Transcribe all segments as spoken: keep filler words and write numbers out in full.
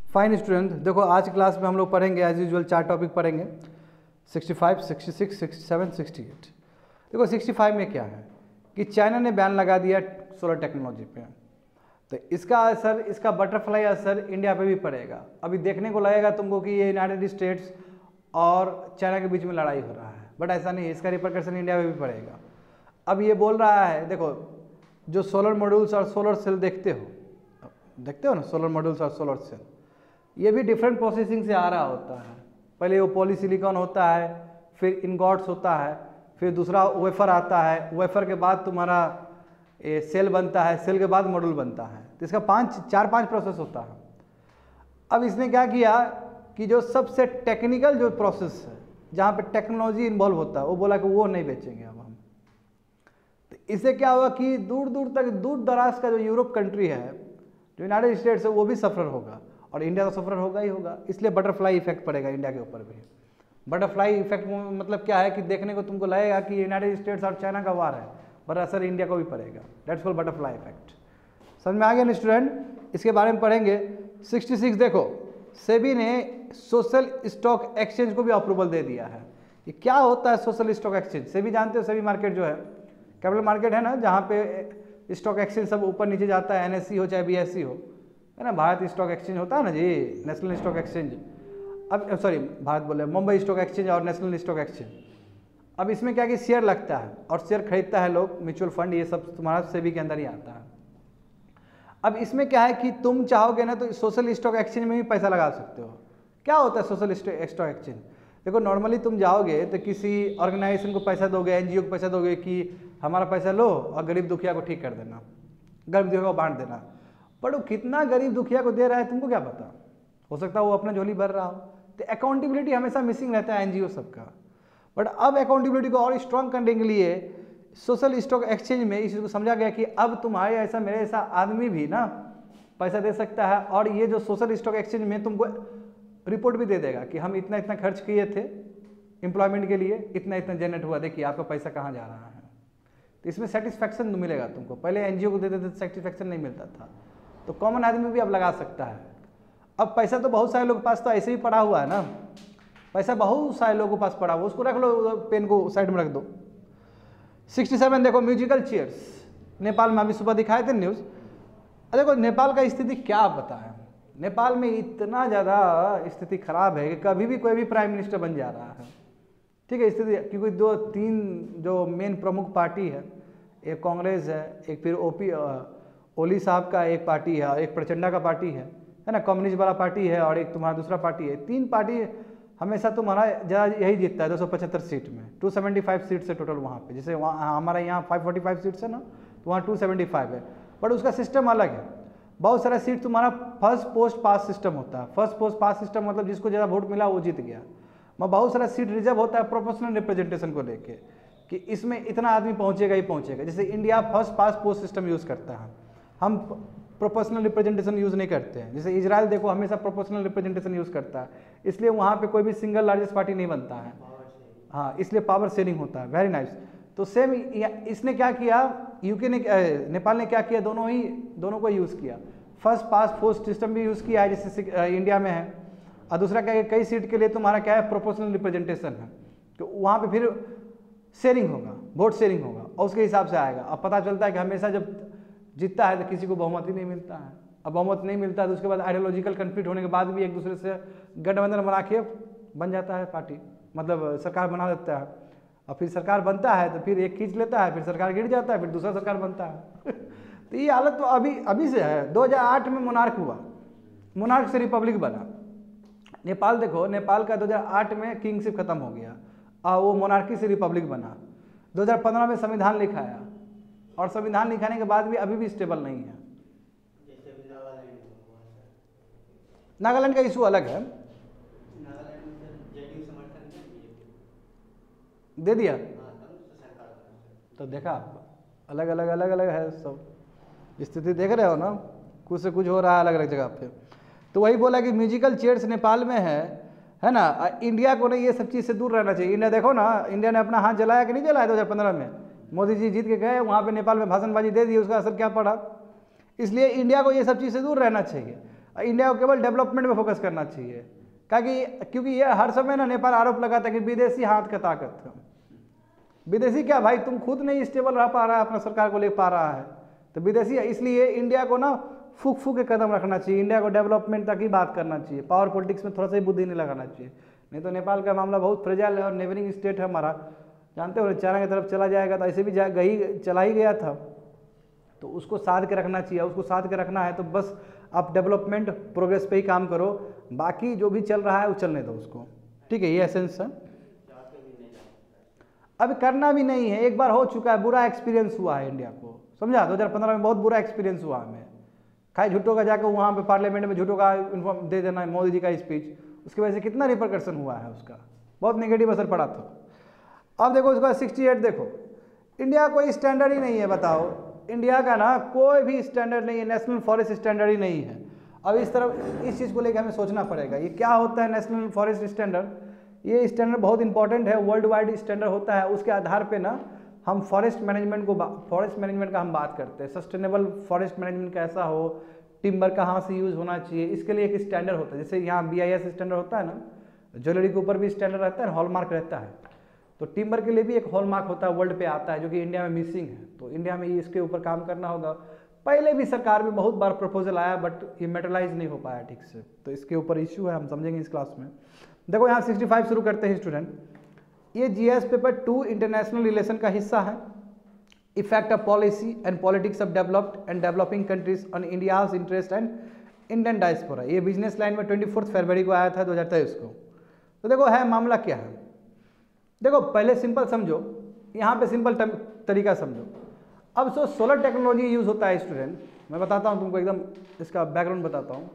Fine student, देखो आज class में हम लोग पढ़ेंगे एज यूजुअल चार टॉपिक पढ़ेंगे, sixty five, sixty six, sixty seven, sixty eight. देखो सिक्सटी फाइव में क्या है कि चाइना ने बैन लगा दिया सोलर टेक्नोलॉजी पे, तो इसका असर, इसका बटरफ्लाई असर इंडिया पे भी पड़ेगा। अभी देखने को लगेगा तुमको कि ये यूनाइटेड स्टेट्स और चाइना के बीच में लड़ाई हो रहा है, बट ऐसा नहीं है, इसका रिपरकशन इंडिया में भी पड़ेगा। अब ये बोल रहा है, देखो जो सोलर मॉड्यूल्स और सोलर सेल देखते हो देखते हो ना, सोलर मॉड्यूल्स और सोलर सेल, ये भी डिफरेंट प्रोसेसिंग से आ रहा होता है। पहले वो पॉलीसिलिकॉन होता है, फिर इनगॉट्स होता है, फिर दूसरा वेफर आता है, वेफर के बाद तुम्हारा ए, सेल बनता है, सेल के बाद मॉड्यूल बनता है। तो इसका पांच चार पांच प्रोसेस होता है। अब इसने क्या किया कि जो सबसे टेक्निकल जो प्रोसेस है, जहाँ पे टेक्नोलॉजी इन्वॉल्व होता है, वो बोला कि वो नहीं बेचेंगे अब हम। तो इससे क्या हुआ कि दूर दूर तक, दूर दराज का जो यूरोप कंट्री है, जो यूनाइटेड स्टेट्स है, वो भी सफर होगा और इंडिया का सफर होगा ही होगा। इसलिए बटरफ्लाई इफेक्ट पड़ेगा इंडिया के ऊपर भी। बटरफ्लाई इफेक्ट मतलब क्या है कि देखने को तुमको लगेगा कि यूनाइटेड स्टेट्स और चाइना का वार है, पर असर इंडिया को भी पड़ेगा। That's called butterfly effect. समझ में आ गया ना स्टूडेंट? इसके बारे में पढ़ेंगे। सिक्सटी सिक्स देखो, सेबी ने सोशल स्टॉक एक्सचेंज को भी अप्रूवल दे दिया है। ये क्या होता है सोशल स्टॉक एक्सचेंज? सेबी जानते हो, सेबी मार्केट जो है कैपिटल मार्केट है ना, जहाँ पे स्टॉक एक्सचेंज सब ऊपर नीचे जाता है, एनएससी हो चाहे बीएससी हो, है ना। भारत स्टॉक एक्सचेंज होता है ना जी, नेशनल स्टॉक एक्सचेंज। अब सॉरी भारत बोले, मुंबई स्टॉक एक्सचेंज और नेशनल स्टॉक एक्सचेंज। अब इसमें क्या कि शेयर लगता है और शेयर खरीदता है लोग, म्यूचुअल फंड, ये सब तुम्हारा सेबी के अंदर ही आता है। अब इसमें क्या है कि तुम चाहोगे ना तो सोशल स्टॉक एक्सचेंज में भी पैसा लगा सकते हो। क्या होता है सोशल स्टॉक एक्सचेंज? देखो नॉर्मली तुम जाओगे तो किसी ऑर्गेनाइजेशन को पैसा दोगे, एनजीओ को पैसा दोगे कि हमारा पैसा लो और गरीब दुखिया को ठीक कर देना, गरीब दुखिया को बांट देना। पर वो कितना गरीब दुखिया को दे रहा है तुमको क्या पता? हो सकता है वो अपना झोली भर रहा हो। तो अकाउंटेबिलिटी हमेशा मिसिंग रहता है एनजीओ सबका। बट अब अकाउंटेबिलिटी को और स्ट्रॉन्ग करने के लिए सोशल स्टॉक एक्सचेंज में इस चीज़ को समझा गया कि अब तुम्हारे ऐसा मेरे ऐसा आदमी भी ना पैसा दे सकता है, और ये जो सोशल स्टॉक एक्सचेंज में तुमको रिपोर्ट भी दे देगा कि हम इतना इतना खर्च किए थे एम्प्लॉयमेंट के लिए, इतना इतना जनरेट हुआ, देखिए आपका पैसा कहाँ जा रहा है। तो इसमें सेटिस्फैक्शन मिलेगा तुमको। पहले एनजीओ को देते थे सेटिस्फैक्शन नहीं मिलता था, तो कॉमन आदमी भी अब लगा सकता है। अब पैसा तो बहुत सारे लोगों के पास तो ऐसे ही पड़ा हुआ है ना, पैसा बहुत सारे लोगों के पास पड़ा हुआ, उसको रख लो, पेन को साइड में रख दो। सिक्सटी सेवन देखो, म्यूजिकल चेयर्स नेपाल में अभी सुबह दिखाए थे न्यूज़। देखो नेपाल का स्थिति क्या बताएं, नेपाल में इतना ज़्यादा स्थिति खराब है कि कभी भी कोई भी प्राइम मिनिस्टर बन जा रहा है। ठीक है स्थिति, क्योंकि दो तीन जो मेन प्रमुख पार्टी है, एक कांग्रेस है, एक फिर ओपी ओली साहब का एक पार्टी है, और एक प्रचंडा का पार्टी है है ना, कम्युनिस्ट वाला पार्टी है, और एक तुम्हारा दूसरा पार्टी है। तीन पार्टी हमेशा तुम्हारा ज़्यादा यही जीतता है, दो सौ पचहत्तर सीट में, दो सौ पचहत्तर सीट्स है टोटल वहाँ पे। जैसे वहाँ हमारा यहाँ पाँच सौ पैंतालीस सीट्स है ना, तो वहाँ दो सौ पचहत्तर है, बट उसका सिस्टम अलग है। बहुत सारा सीट तुम्हारा फर्स्ट पोस्ट पास सिस्टम होता है। फर्स्ट पोस्ट पास सिस्टम मतलब जिसको ज़्यादा वोट मिला वो जीत गया। मैं बहुत सारा सीट रिजर्व होता है प्रोपोर्शनल रिप्रेजेंटेशन को लेके, कि इसमें इतना आदमी पहुँचेगा ही पहुँचेगा। जैसे India first past post system use करता है, हम प्रोपोर्शनल रिप्रेजेंटेशन यूज़ नहीं करते हैं। जैसे इजराइल देखो हमेशा प्रोपोर्शनल रिप्रेजेंटेशन यूज़ करता है, इसलिए वहाँ पे कोई भी सिंगल लार्जेस्ट पार्टी नहीं बनता है। हाँ, इसलिए पावर शेयरिंग होता है। Very nice. तो सेम इसने क्या किया, यूके ने, नेपाल ने क्या किया, दोनों ही दोनों को यूज़ किया। फर्स्ट पास पोस्ट सिस्टम भी यूज़ किया है जैसे इंडिया में है, और दूसरा क्या है, कई सीट के लिए तुम्हारा क्या है, प्रोपोर्शनल रिप्रेजेंटेशन है। तो वहाँ पर फिर शेयरिंग होगा, वोट शेयरिंग होगा, और उसके हिसाब से आएगा। अब पता चलता है कि हमेशा जब जीतता है तो किसी को बहुमत ही नहीं मिलता है। अब बहुमत नहीं मिलता है तो उसके बाद आइडियोलॉजिकल कन्फ्लिक्ट होने के बाद भी एक दूसरे से गठबंधन बना के बन जाता है पार्टी, मतलब सरकार बना देता है। और फिर सरकार बनता है तो फिर एक खींच लेता है, फिर सरकार गिर जाता है, फिर दूसरा सरकार बनता है। तो ये हालत तो अभी अभी से है। दो हज़ार आठ में मोनार्क हुआ, मोनार्क से रिपब्लिक बना नेपाल। देखो नेपाल का दो हज़ार आठ में किंगशिप खत्म हो गया और वो मोनार्की से रिपब्लिक बना। दो हज़ार पंद्रह में संविधान लिखाया, और संविधान लिखाने के बाद भी अभी भी स्टेबल नहीं है। नागालैंड का इशू अलग है, दे दिया तो देखा, अलग अलग अलग अलग है सब स्थिति, देख रहे हो ना, कुछ से कुछ हो रहा है अलग अलग जगह पे। तो वही बोला कि म्यूजिकल चेयर्स नेपाल में है है ना। इंडिया को नहीं ये सब चीज़ से दूर रहना चाहिए। इंडिया देखो ना, इंडिया ने अपना हाथ जलाया कि नहीं जलाया दो हज़ार पंद्रह में, मोदी जी जीत के गए वहाँ पे नेपाल में भाषणबाजी दे दी, उसका असर क्या पड़ा। इसलिए इंडिया को ये सब चीज़ से दूर रहना चाहिए। इंडिया को केवल डेवलपमेंट में फोकस करना चाहिए, क्योंकि क्योंकि ये हर समय ना नेपाल आरोप लगाता है कि विदेशी हाथ का ताकत है। विदेशी क्या भाई, तुम खुद नहीं स्टेबल रह पा रहा है, अपना सरकार को ले पा रहा है, तो विदेशी है। इसलिए इंडिया को ना फूक फूक के कदम रखना चाहिए, इंडिया को डेवलपमेंट तक ही बात करना चाहिए, पावर पॉलिटिक्स में थोड़ा सा ही बुद्धि नहीं लगाना चाहिए। नहीं तो नेपाल का मामला बहुत फ्रेजाइल है और नेबरिंग स्टेट है हमारा, जानते हो, चाइना की तरफ चला जाएगा तो ऐसे भी जा गई चला ही गया था, तो उसको साध के रखना चाहिए। उसको साध के रखना है तो बस आप डेवलपमेंट प्रोग्रेस पे ही काम करो, बाकी जो भी चल रहा है वो चलने दो उसको, ठीक है, ये एसेंस है। अब करना भी नहीं है, एक बार हो चुका है, बुरा एक्सपीरियंस हुआ है इंडिया को, समझा। दो हज़ार पंद्रह में बहुत बुरा एक्सपीरियंस हुआ हमें, खाए झूठों का जाकर वहाँ पे पार्लियामेंट में झूठों का इन्फॉर्म दे देना है, मोदी जी का स्पीच, उसकी वजह से कितना रिपरकशन हुआ है, उसका बहुत नेगेटिव असर पड़ा था। अब देखो उसके बाद सिक्सटी एट देखो, इंडिया कोई स्टैंडर्ड ही नहीं है, बताओ, इंडिया का ना कोई भी स्टैंडर्ड नहीं है, नेशनल फॉरेस्ट स्टैंडर्ड ही नहीं है। अब इस तरफ इस चीज़ को लेकर हमें सोचना पड़ेगा, ये क्या होता है नेशनल फॉरेस्ट स्टैंडर्ड। ये स्टैंडर्ड बहुत इंपॉर्टेंट है, वर्ल्ड वाइड स्टैंडर्ड होता है, उसके आधार पे ना हम फॉरेस्ट मैनेजमेंट को फॉरेस्ट मैनेजमेंट का हम बात करते हैं, सस्टेनेबल फॉरेस्ट मैनेजमेंट कैसा हो, टिम्बर कहाँ से यूज़ होना चाहिए, इसके लिए एक स्टैंडर्ड होता है। जैसे यहाँ बी आई एस स्टैंडर्ड होता है ना, ज्वेलरी के ऊपर भी स्टैंडर्ड रहता है, हॉलमार्क रहता है, तो टिम्बर के लिए भी एक हॉलमार्क होता है, वर्ल्ड पे आता है, जो कि इंडिया में मिसिंग है, तो इंडिया में इसके ऊपर काम करना होगा। पहले भी सरकार में बहुत बार प्रपोजल आया, बट ये मेटलाइज नहीं हो पाया ठीक से, तो इसके ऊपर इश्यू है, हम समझेंगे इस क्लास में। देखो यहाँ सिक्सटी फाइव शुरू करते हैं स्टूडेंट, ये GS paper two international relation का हिस्सा है। Effect of policy and politics of developed and developing countries on India's interest and Indian diaspora, ये बिजनेस लाइन में ट्वेंटी फोर्थ फरवरी को आया था दो हज़ार तेईस को। तो देखो है मामला क्या है, देखो पहले सिंपल समझो, यहाँ पे सिंपल तरीका समझो। अब सो सोलर टेक्नोलॉजी यूज़ होता है स्टूडेंट, मैं बताता हूँ तुमको, एकदम इसका बैकग्राउंड बताता हूँ।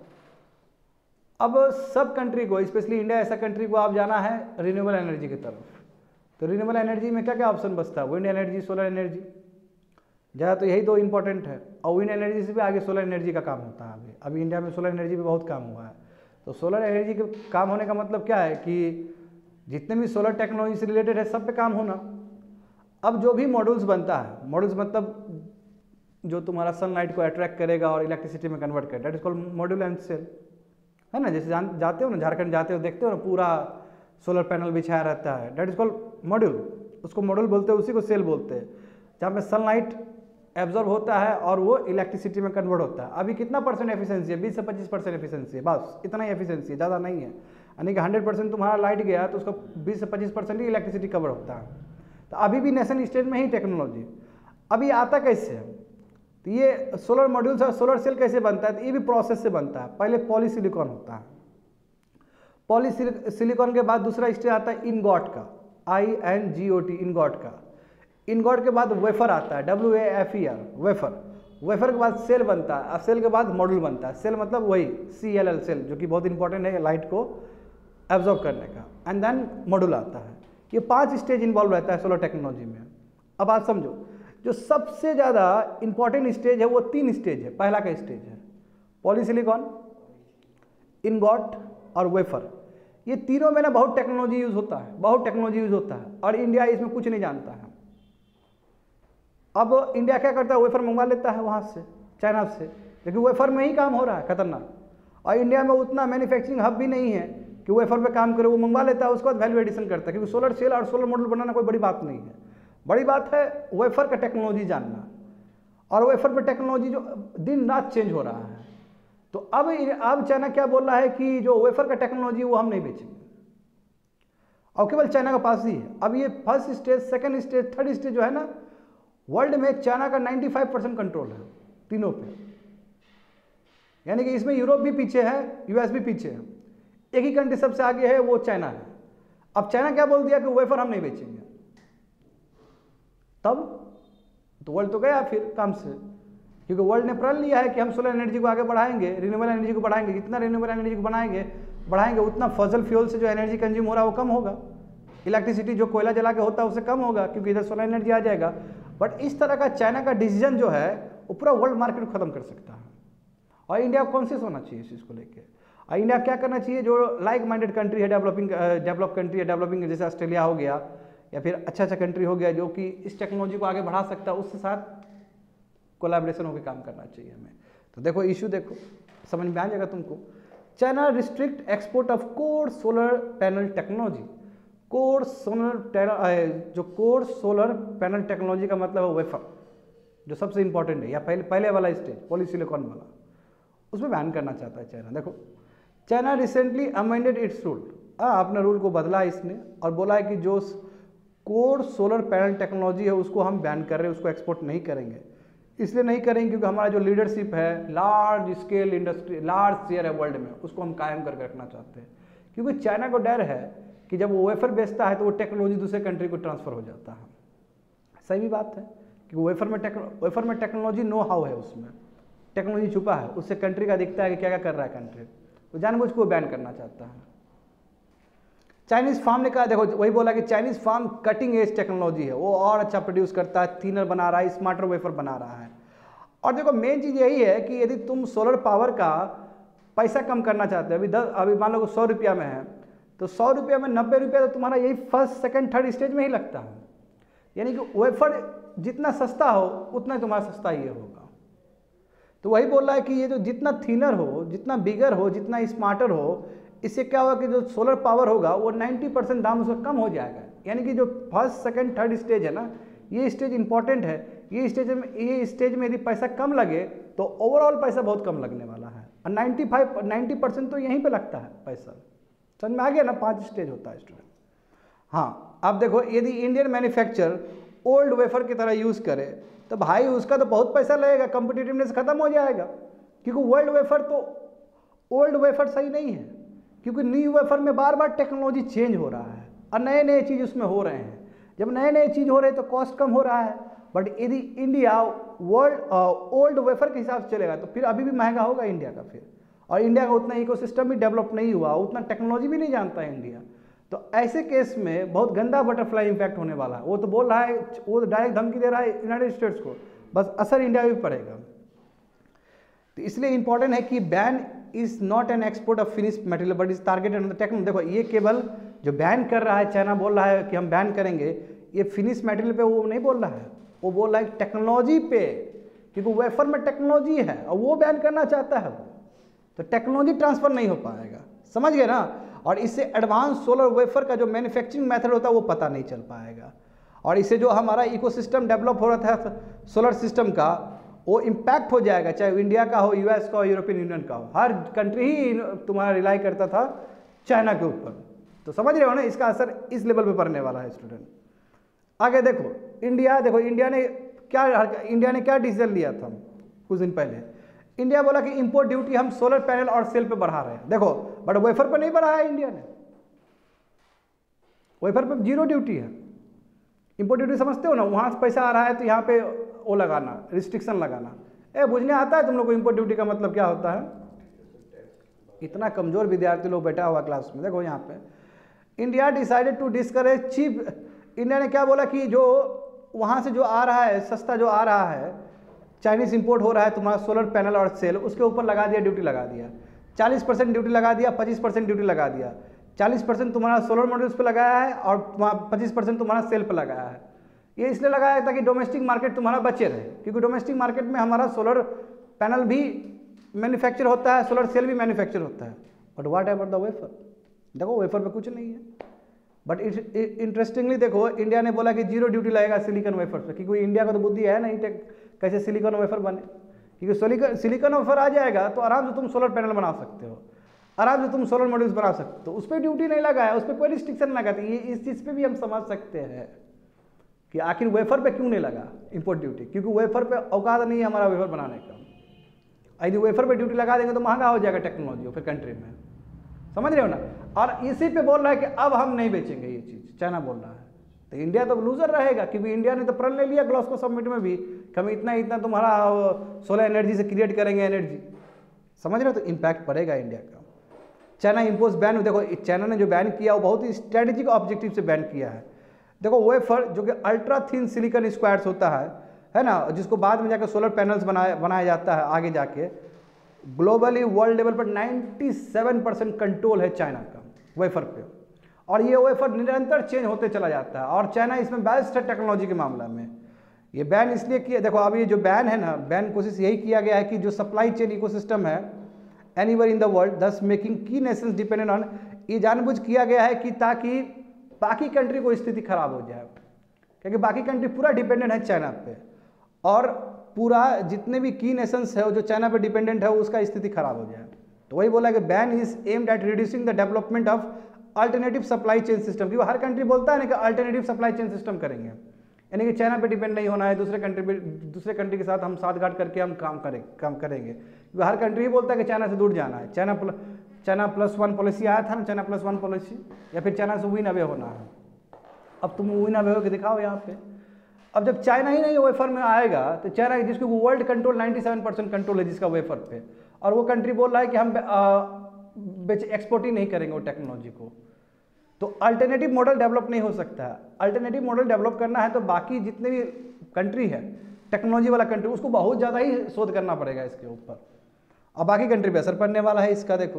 अब सब कंट्री को, स्पेशली इंडिया ऐसा कंट्री को आप जाना है रिन्यूएबल एनर्जी की तरफ, तो रिन्यूएबल एनर्जी में क्या क्या ऑप्शन बचता है, विंड एनर्जी, सोलर एनर्जी, ज़्यादा तो यही दो इंपॉर्टेंट है, और विंड एनर्जी से भी आगे सोलर एनर्जी का काम होता है। अभी अभी इंडिया में सोलर एनर्जी पे बहुत काम हुआ है, तो सोलर एनर्जी के काम होने का मतलब क्या है कि जितने भी सोलर टेक्नोलॉजी से रिलेटेड है सब पे काम होना। अब जो भी मॉड्यूल्स बनता है, मॉड्यूल्स मतलब जो तुम्हारा सनलाइट को अट्रैक्ट करेगा और इलेक्ट्रिसिटी में कन्वर्ट करेगा, that is called module and cell, है ना। जैसे जान जाते हो ना, झारखंड जाते हो, देखते हो ना, पूरा सोलर पैनल बिछाया रहता है, दैट इज कॉल्ड मॉड्यूल, उसको मॉड्यूल बोलते हैं, उसी को सेल बोलते हैं, जहाँ पे सनलाइट एब्जॉर्ब होता है और वो इलेक्ट्रिसिटी में कन्वर्ट होता है। अभी कितना परसेंट एफिशिएंसी है, बीस से पच्चीस परसेंट एफिशिएंसी है, बस इतना ही एफिशिएंसी है, ज़्यादा नहीं है। यानी कि हंड्रेड परसेंट तुम्हारा लाइट गया तो उसका बीस से पच्चीस परसेंट ही इलेक्ट्रिसिटी कवर होता है। तो अभी भी नेशन स्टेट में ही टेक्नोलॉजी, अभी आता कैसे है, तो ये सोलर मॉड्यूल्स और सोलर सेल कैसे बनता है, तो ये भी प्रोसेस से बनता है। पहले पॉलीसिलिकॉन होता है, पॉलीसिलिकॉन के बाद दूसरा स्टेज आता है इनगॉट का, I N G O T, ingot का। इनगॉट के बाद वेफर आता है, W A F E R, wafer. Wafer के बाद सेल बनता है, और सेल के बाद मॉड्यूल बनता है। सेल मतलब वही सी एल एल, सेल, जो कि बहुत इंपॉर्टेंट है लाइट को एब्जॉर्ब करने का, एंड देन मॉड्यूल आता है। ये पांच स्टेज इन्वॉल्व रहता है सोलर टेक्नोलॉजी में। अब आप समझो, जो सबसे ज़्यादा इंपॉर्टेंट स्टेज है वो तीन स्टेज है। पहला का स्टेज है पॉलीसिलिकॉन, इनगॉट और वेफर। ये तीनों में ना बहुत टेक्नोलॉजी यूज होता है, बहुत टेक्नोलॉजी यूज होता है, और इंडिया इसमें कुछ नहीं जानता है। अब इंडिया क्या करता है, वेफर मंगवा लेता है वहाँ से, चाइना से, लेकिन वेफर में ही काम हो रहा है खतरनाक। और इंडिया में उतना मैन्युफैक्चरिंग हब भी नहीं है कि वेफर पे काम करे, वो मंगवा लेता है, उसके बाद वैल्यू एडिशन करता है। क्योंकि सोलर सेल और सोलर मॉड्यूल बनाना कोई बड़ी बात नहीं है, बड़ी बात है वेफर का टेक्नोलॉजी जानना। और वेफर पे टेक्नोलॉजी जो दिन रात चेंज हो रहा है। तो अब अब चाइना क्या बोल रहा है कि जो वेफर का टेक्नोलॉजी वो हम नहीं बेचेंगे, और केवल चाइना के पास ही है। अब ये first stage, second stage, third stage जो है ना, वर्ल्ड में चाइना का पचानवे परसेंट कंट्रोल है तीनों पे। यानी कि इसमें यूरोप भी पीछे है, यूएस भी पीछे है, एक ही कंट्री सबसे आगे है, वो चाइना है। अब चाइना क्या बोल दिया कि वेफर हम नहीं बेचेंगे, तब तो वर्ल्ड तो गया फिर काम से। क्योंकि वर्ल्ड ने प्रण लिया है कि हम सोलर एनर्जी को आगे बढ़ाएंगे, रिन्यूएबल एनर्जी को बढ़ाएंगे। जितना रिन्यूएबल एनर्जी को बनाएंगे बढ़ाएंगे उतना फॉसिल फ्यूल से जो एनर्जी कंज्यूम हो रहा है वो कम होगा, इलेक्ट्रिसिटी जो कोयला जला के होता है उससे कम होगा, क्योंकि इधर सोलर एनर्जी आ जाएगा। बट इस तरह का चाइना का डिसीजन जो है वो पूरा वर्ल्ड मार्केट को खत्म कर सकता है, और इंडिया कॉन्शियस होना चाहिए इस चीज़ को लेकर। और इंडिया क्या करना चाहिए, जो लाइक माइंडेड कंट्री है, डेवलपिंग डेवलप कंट्री है, डेवलपिंग जैसे ऑस्ट्रेलिया हो गया, या फिर अच्छा अच्छा कंट्री हो गया जो कि इस टेक्नोलॉजी को आगे बढ़ा सकता है, उसके साथ कोलैबोरेशन होकर काम करना चाहिए हमें। तो देखो इशू देखो, समझ में आ जाएगा तुमको। China restrict export of core solar panel technology. Core solar जो कोर सोलर पैनल टेक्नोलॉजी का मतलब है वेफर, जो सबसे इंपॉर्टेंट है, या पहले पहले वाला स्टेज पॉलीसिलिकॉन वाला, उसमें बैन करना चाहता है चाइना। देखो China recently amended its rule, अपने रूल को बदला है इसने और बोला है कि जो कोर सोलर पैनल टेक्नोलॉजी है उसको हम बैन कर रहे हैं, उसको एक्सपोर्ट नहीं करेंगे। इसलिए नहीं करेंगे क्योंकि हमारा जो लीडरशिप है, large scale industry, large share है वर्ल्ड में, उसको हम कायम करके रखना चाहते हैं। क्योंकि चाइना को डर है कि जब वो वेफर बेचता है तो वो टेक्नोलॉजी दूसरे कंट्री को ट्रांसफर हो जाता है। सही भी बात है कि वेफर में टेक्नो वेफर में टेक्नोलॉजी नो हाउ है, उसमें टेक्नोलॉजी छुपा है, उससे कंट्री का दिखता है कि क्या क्या कर रहा है कंट्री, वो जानबूझ को बैन करना चाहता है। चाइनीज फार्म ने कहा, देखो वही बोला कि Chinese firm cutting edge technology है, वो और अच्छा प्रोड्यूस करता है, थिनर बना रहा है, स्मार्टर वेफर बना रहा है। और देखो मेन चीज़ यही है कि यदि तुम सोलर पावर का पैसा कम करना चाहते हो, अभी दस अभी मान लो सौ रुपया में है, तो सौ रुपया में नब्बे रुपया तो तुम्हारा यही फर्स्ट सेकंड थर्ड स्टेज में ही लगता है। यानी कि वेफर जितना सस्ता हो उतना तुम्हारा सस्ता ये होगा। तो वही बोल रहा है कि ये जो जितना थिनर हो, जितना बिगर हो, जितना स्मार्टर हो, इससे क्या होगा कि जो सोलर पावर होगा वो नब्बे परसेंट दाम उसका कम हो जाएगा। यानी कि जो फर्स्ट सेकंड थर्ड स्टेज है ना, ये स्टेज इंपॉर्टेंट है। ये स्टेज में ये स्टेज में यदि पैसा कम लगे तो ओवरऑल पैसा बहुत कम लगने वाला है, और नाइन्टी फाइव नाइन्टी परसेंट तो यहीं पे लगता है पैसा। समझ में आ गया ना, पांच स्टेज होता है स्टूडेंट। हाँ अब देखो यदि इंडियन मैन्युफैक्चर ओल्ड वेफर की तरह यूज़ करे तो भाई उसका तो बहुत पैसा लगेगा, कॉम्पिटिटिवनेस खत्म हो जाएगा। क्योंकि वर्ल्ड वेफर तो ओल्ड वेफर सही नहीं है, क्योंकि न्यू वेफर में बार बार टेक्नोलॉजी चेंज हो रहा है और नए नए चीज़ उसमें हो रहे हैं। जब नए नए चीज़ हो रहे हैं तो कॉस्ट कम हो रहा है। बट यदि इंडिया वर्ल्ड ओल्ड वेफर के हिसाब से चलेगा तो फिर अभी भी महंगा होगा इंडिया का फिर, और इंडिया का उतना इकोसिस्टम भी डेवलप नहीं हुआ, उतना टेक्नोलॉजी भी नहीं जानता है इंडिया। तो ऐसे केस में बहुत गंदा बटरफ्लाई इम्पैक्ट होने वाला है। वो तो बोल रहा है, वो तो डायरेक्ट धमकी दे रहा है यूनाइटेड स्टेट्स को, बस असर इंडिया भी पड़ेगा। तो इसलिए इंपॉर्टेंट है कि ban is not an export of finish material but is targeted on the technology. देखो ये केवल जो बैन कर रहा है, चाइना बोल रहा है कि हम बैन करेंगे, ये फिनिश मटेरियल पे वो नहीं बोल रहा है, वो बोल रहा है टेक्नोलॉजी पे, क्योंकि वेफर में टेक्नोलॉजी है और वो बैन करना चाहता है वो, तो टेक्नोलॉजी ट्रांसफर नहीं हो पाएगा। समझ गए ना। और इससे एडवांस सोलर वेफर का जो मैन्युफैक्चरिंग मेथड होता है वो पता नहीं चल पाएगा, और इससे जो हमारा इकोसिस्टम डेवलप हो रहा था सोलर सिस्टम का, वो इम्पैक्ट हो जाएगा। चाहे इंडिया का हो, यूएस का हो, यूरोपियन यूनियन का हो, हर कंट्री ही तुम्हारा रिलाई करता था चाइना के ऊपर। तो समझ रहे हो ना, इसका असर इस लेवल पे पड़ने वाला है स्टूडेंट। आगे देखो इंडिया, देखो इंडिया ने क्या इंडिया ने क्या डिसीजन लिया था कुछ दिन पहले। इंडिया बोला कि इंपोर्ट ड्यूटी हम सोलर पैनल और सेल पे बढ़ा रहे हैं। देखो बट वेफर पे नहीं बढ़ाया इंडिया ने, वेफर पे जीरो ड्यूटी है। इंपोर्ट ड्यूटी समझते हो ना, वहां से पैसा आ रहा है तो यहाँ पे वो लगाना, रिस्ट्रिक्शन लगाना। ए बुझने आता है तुम लोग को इंपोर्ट ड्यूटी का मतलब क्या होता है? इतना कमजोर विद्यार्थी लोग बैठा हुआ क्लास में। देखो यहाँ पे India decided to discourage cheap. India ने क्या बोला कि जो वहाँ से जो आ रहा है, सस्ता जो आ रहा है, चाइनीज इंपोर्ट हो रहा है तुम्हारा सोलर पैनल और सेल, उसके ऊपर लगा दिया, ड्यूटी लगा दिया, चालीस परसेंट ड्यूटी लगा दिया, पच्चीस परसेंट ड्यूटी लगा दिया। चालीस परसेंट तुम्हारा सोलर मॉड्यूल्स पे लगाया है और पच्चीस परसेंट तुम्हारा सेल पे लगाया है। ये इसलिए लगाया है ताकि डोमेस्टिक मार्केट तुम्हारा बचे रहे, क्योंकि डोमेस्टिक मार्केट में हमारा सोलर पैनल भी मैन्युफैक्चर होता है, सोलर सेल भी मैन्युफैक्चर होता है। But what about the wafer? देखो वेफर पे कुछ नहीं है। बट इंटरेस्टिंगली देखो इंडिया ने बोला कि जीरो ड्यूटी लगेगा सिलिकॉन वेफर पे, क्योंकि इंडिया का तो बुद्धि है नहीं टेक कैसे सिलिकॉन वेफर बने। क्योंकि सिलिकॉन सिलिकॉन वेफर आ जाएगा तो आराम से तुम सोलर पैनल बना सकते हो, आराम से तुम सोलर मॉड्यूल्स बना सकते हो। तो उस पर ड्यूटी नहीं लगा है, उस पर कोई रिस्ट्रिक्शन लगा। ये इस चीज़ पे भी हम समझ सकते हैं कि आखिर वेफर पे क्यों नहीं लगा इंपोर्ट ड्यूटी, क्योंकि वेफर पे औकात नहीं है हमारा वेफर बनाने का। यदि वेफर पे ड्यूटी लगा देंगे तो महंगा हो जाएगा टेक्नोलॉजी फिर कंट्री में। समझ रहे हो ना। और इसी पे बोल रहा है कि अब हम नहीं बेचेंगे ये चीज़, चाइना बोल रहा है। तो इंडिया तो लूजर रहेगा, क्योंकि इंडिया ने तो प्रण ले लिया ग्लासगो समिट में भी कि हम इतना इतना तुम्हारा सोलर एनर्जी से क्रिएट करेंगे एनर्जी। समझ रहे हो, तो इम्पैक्ट पड़ेगा इंडिया का। चाइना इम्पोज बैन, देखो चाइना ने जो बैन किया वो बहुत ही स्ट्रेटेजिक ऑब्जेक्टिव से बैन किया है। देखो वेफर जो कि अल्ट्रा थिन सिलिकॉन स्क्वायर्स होता है है ना, जिसको बाद में जाकर सोलर पैनल्स बनाया बनाया जाता है आगे जाके। ग्लोबली वर्ल्ड लेवल पर सत्तानवे परसेंट कंट्रोल है चाइना का वेफर पे, और ये वेफर निरंतर चेंज होते चला जाता है। और चाइना इसमें बेस्ट है टेक्नोलॉजी के मामला में। ये बैन इसलिए किया, देखो अभी ये जो बैन है ना, बैन कोशिश यही किया गया है कि जो सप्लाई चेन इकोसिस्टम है एनीवेयर इन द वर्ल्ड, दस मेकिंग की नेशंस डिपेंडेंट ऑन। ये जानबूझ किया गया है कि ताकि बाकी कंट्री को स्थिति खराब हो जाए, क्योंकि बाकी कंट्री पूरा डिपेंडेंट है चाइना पे, और पूरा जितने भी की नेशंस है जो चाइना पे डिपेंडेंट है उसका स्थिति खराब हो जाए। तो वही बोला कि ban is aimed at reducing the development of alternative supply chain system, क्योंकि हर कंट्री बोलता है ना कि अल्टरनेटिव सप्लाई चेन सिस्टम करेंगे, यानी कि चाइना पे डिपेंड नहीं होना है, दूसरे कंट्री पे दूसरे कंट्री के साथ हम साथ गांठ करके हम काम करें काम करेंगे, क्योंकि हर कंट्री बोलता है कि चाइना से दूर जाना है। चाइना प्ल, चाइना प्लस वन पॉलिसी आया था ना, चाइना प्लस वन पॉलिसी, या फिर चाइना से विन अवे होना है। अब तुम विन अवे होकर दिखाओ यहाँ पे। अब जब चाइना ही नहीं वेफर में आएगा तो चाइना जिसको वर्ल्ड कंट्रोल सत्तानवे परसेंट कंट्रोल है जिसका वेफर पे, और वो कंट्री बोल रहा है कि हम बेच एक्सपोर्ट ही नहीं करेंगे वो टेक्नोलॉजी को, तो अल्टरनेटिव मॉडल डेवलप नहीं हो सकता है। अल्टरनेटिव मॉडल डेवलप करना है तो बाकी जितने भी कंट्री है टेक्नोलॉजी वाला कंट्री उसको बहुत ज़्यादा ही शोध करना पड़ेगा इसके ऊपर, और बाकी कंट्री पे असर पड़ने वाला है इसका। देखो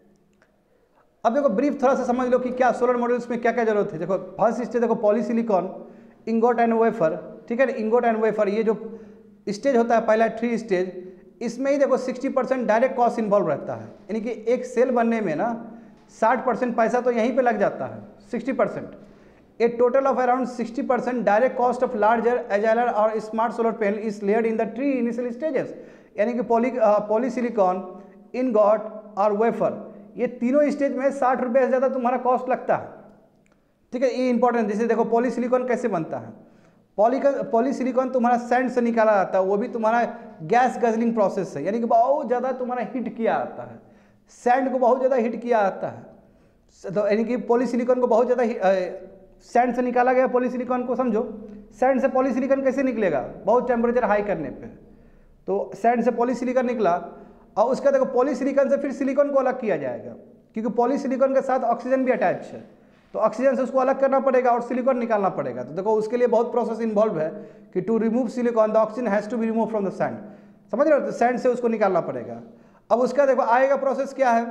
अब देखो ब्रीफ थोड़ा सा समझ लो कि क्या सोलर मॉड्यूल्स में क्या क्या जरूरत है। देखो फर्स्ट स्टेज देखो पॉलीसिलिकॉन, इंगोट एंड वेफर, ठीक है ना, इंगोट एंड वेफर ये जो स्टेज होता है पहला थ्री स्टेज, इसमें ही देखो sixty percent direct cost involve रहता है, यानी कि एक सेल बनने में ना साठ परसेंट पैसा तो यहीं पे लग जाता है, sixty percent. A total of around sixty percent direct cost of larger agiler और smart solar panel is layered in the three initial stages, यानी कि पॉली पॉलीसिलिकॉन, इनगॉट और वेफर, ये तीनों स्टेज में साठ रुपये से ज़्यादा तुम्हारा कॉस्ट लगता है, ठीक है। ये इंपॉर्टेंट, जैसे देखो पॉलीसिलिकॉन कैसे बनता है, पॉली पॉलीसिलिकॉन तुम्हारा सैंड से निकाला जाता है, वो भी तुम्हारा गैस गजलिंग प्रोसेस है, यानी कि बहुत ज़्यादा तुम्हारा हीट किया जाता है, सैंड को बहुत ज़्यादा हीट किया जाता है, तो यानी कि पॉलीसिलिकॉन को बहुत ज़्यादा सैंड से निकाला गया पॉलीसिलिकॉन को, समझो सैंड से पॉलीसिलिकॉन कैसे निकलेगा, बहुत टेम्परेचर हाई करने पे, तो सैंड से पॉलीसिलिकॉन निकला, और उसका देखो पॉलीसिलिकॉन से फिर सिलिकॉन को अलग किया जाएगा, क्योंकि पॉलीसिलिकॉन के साथ ऑक्सीजन भी अटैच है, तो ऑक्सीजन से उसको अलग करना पड़ेगा और सिलिकॉन निकालना पड़ेगा। तो देखो उसके लिए बहुत प्रोसेस इन्वॉल्व है कि to remove silicon the oxygen has to be remove from the sand, समझ रहे हो, तो सैंड से उसको निकालना पड़ेगा। अब उसका देखो आएगा प्रोसेस क्या है,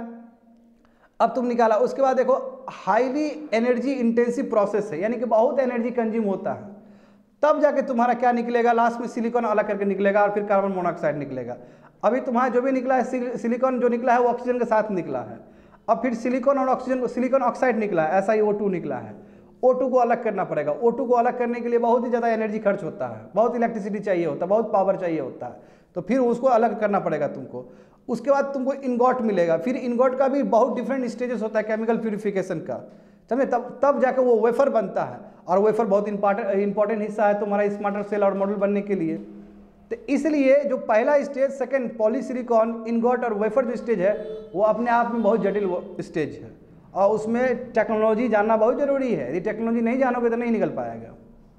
अब तुम निकाला, उसके बाद देखो हाईली एनर्जी इंटेंसिव प्रोसेस है, यानी कि बहुत एनर्जी कंज्यूम होता है, तब जाके तुम्हारा क्या निकलेगा, लास्ट में सिलिकॉन अलग करके निकलेगा और फिर कार्बन मोनोऑक्साइड निकलेगा। अभी तुम्हारा जो भी निकला है सिलिकॉन जो निकला है वो ऑक्सीजन के साथ निकला है, अब फिर सिलिकॉन और ऑक्सीजन सिलिकॉन ऑक्साइड निकला है, ऐसा ही ओ टू निकला है, ओ टू को अलग करना पड़ेगा। ओ टू को अलग करने के लिए बहुत ही ज़्यादा एनर्जी खर्च होता है, बहुत इलेक्ट्रिसिटी चाहिए होता है, बहुत पावर चाहिए होता है, तो फिर उसको अलग करना पड़ेगा तुमको। उसके बाद तुमको इनगॉट मिलेगा, फिर इनगॉट का भी बहुत डिफरेंट स्टेजेस होता है केमिकल प्यूरिफिकेशन का, समझे, तब तब जाकर वो वेफर बनता है, और वेफर बहुत इंपॉर्टेंट इंपॉर्टेंट हिस्सा है तुम्हारा स्मार्टर सेल और मॉड्यूल बनने के लिए। तो इसलिए जो पहला स्टेज, सेकंड पॉलीसिलिकॉन, इनगॉट और वेफर जो स्टेज है वो अपने आप में बहुत जटिल स्टेज है, और उसमें टेक्नोलॉजी जानना बहुत जरूरी है, यदि टेक्नोलॉजी नहीं जानोगे तो नहीं निकल पाएगा।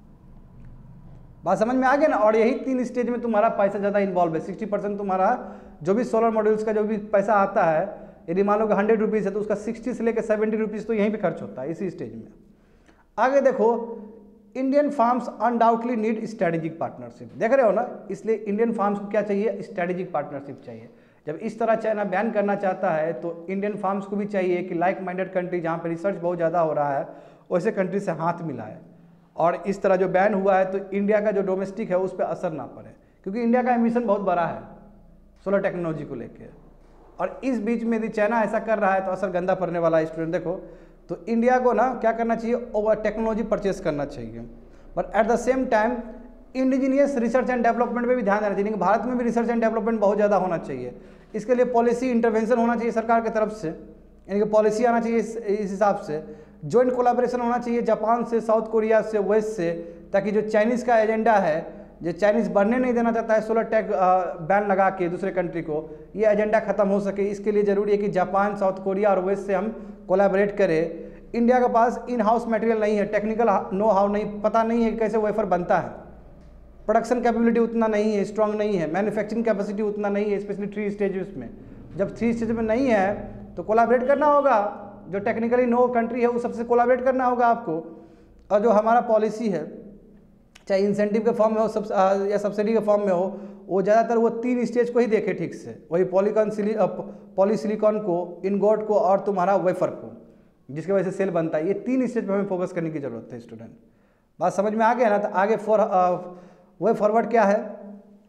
बात समझ में आ गया ना। और यही तीन स्टेज में तुम्हारा पैसा ज़्यादा इन्वॉल्व है, सिक्सटी परसेंट तुम्हारा जो भी सोलर मॉड्यूल्स का जो भी पैसा आता है, यदि मान लो कि हंड्रेड रुपीज़ है तो उसका सिक्सटी से लेकर सेवेंटी रुपीज़ तो यहीं पे खर्च होता है इसी स्टेज में। आगे देखो Indian firms undoubtedly need strategic partnership, देख रहे हो ना, इसलिए इंडियन फार्म्स को क्या चाहिए, स्ट्रेटेजिक पार्टनरशिप चाहिए। जब इस तरह चाइना बैन करना चाहता है तो इंडियन फार्म्स को भी चाहिए कि लाइक माइंडेड कंट्री जहाँ पर रिसर्च बहुत ज़्यादा हो रहा है वैसे कंट्री से हाथ मिलाए, और इस तरह जो बैन हुआ है तो इंडिया का जो डोमेस्टिक है उस पर असर ना पड़े, क्योंकि इंडिया का एम्बिशन बहुत बड़ा है सोलर टेक्नोलॉजी को लेकर, और इस बीच में यदि चाइना ऐसा कर रहा है तो असर गंदा पड़ने वाला है। स्टूडेंट देखो, तो इंडिया को ना क्या करना चाहिए, ओवर टेक्नोलॉजी परचेस करना चाहिए, but at the same time indigenous research and development में भी ध्यान देना चाहिए, कि भारत में भी रिसर्च एंड डेवलपमेंट बहुत ज़्यादा होना चाहिए। इसके लिए पॉलिसी इंटरवेंशन होना चाहिए सरकार की तरफ से, यानी कि पॉलिसी आना चाहिए इस, इस हिसाब से। जॉइंट कोलैबोरेशन होना चाहिए जापान से, साउथ कोरिया से, वेस्ट से, ताकि जो चाइनीज़ का एजेंडा है, जो चाइनीज़ बढ़ने नहीं देना चाहता है सोलर टेक बैन लगा के दूसरे कंट्री को, ये एजेंडा खत्म हो सके। इसके लिए ज़रूरी है कि जापान, साउथ कोरिया और वेस्ट से हम कोलैबोरेट करें। इंडिया के पास इन हाउस मटेरियल नहीं है, टेक्निकल नो हाउ नहीं, पता नहीं है कैसे वेफर बनता है, प्रोडक्शन कैपेबिलिटी उतना नहीं है, स्ट्रांग नहीं है, मैन्युफैक्चरिंग कैपेसिटी उतना नहीं है, स्पेशली थ्री स्टेजेस में। जब थ्री स्टेज में नहीं है तो कोलैबोरेट करना होगा, जो टेक्निकली नो कंट्री है वो सबसे कोलैबोरेट करना होगा आपको। और जो हमारा पॉलिसी है, चाहे इंसेंटिव के फॉर्म में हो सब या सब्सिडी के फॉर्म में हो, वो ज़्यादातर वो तीन स्टेज को ही देखे ठीक से, वही पॉलीकॉन सिली पॉलीसिलिकॉन को, इनगोट को और तुम्हारा वेफर को, जिसकी वजह से सेल बनता है। ये तीन स्टेज पर हमें फोकस करने की जरूरत है स्टूडेंट। बात समझ में आ गया ना। तो आगे फॉर वे फॉरवर्ड क्या है,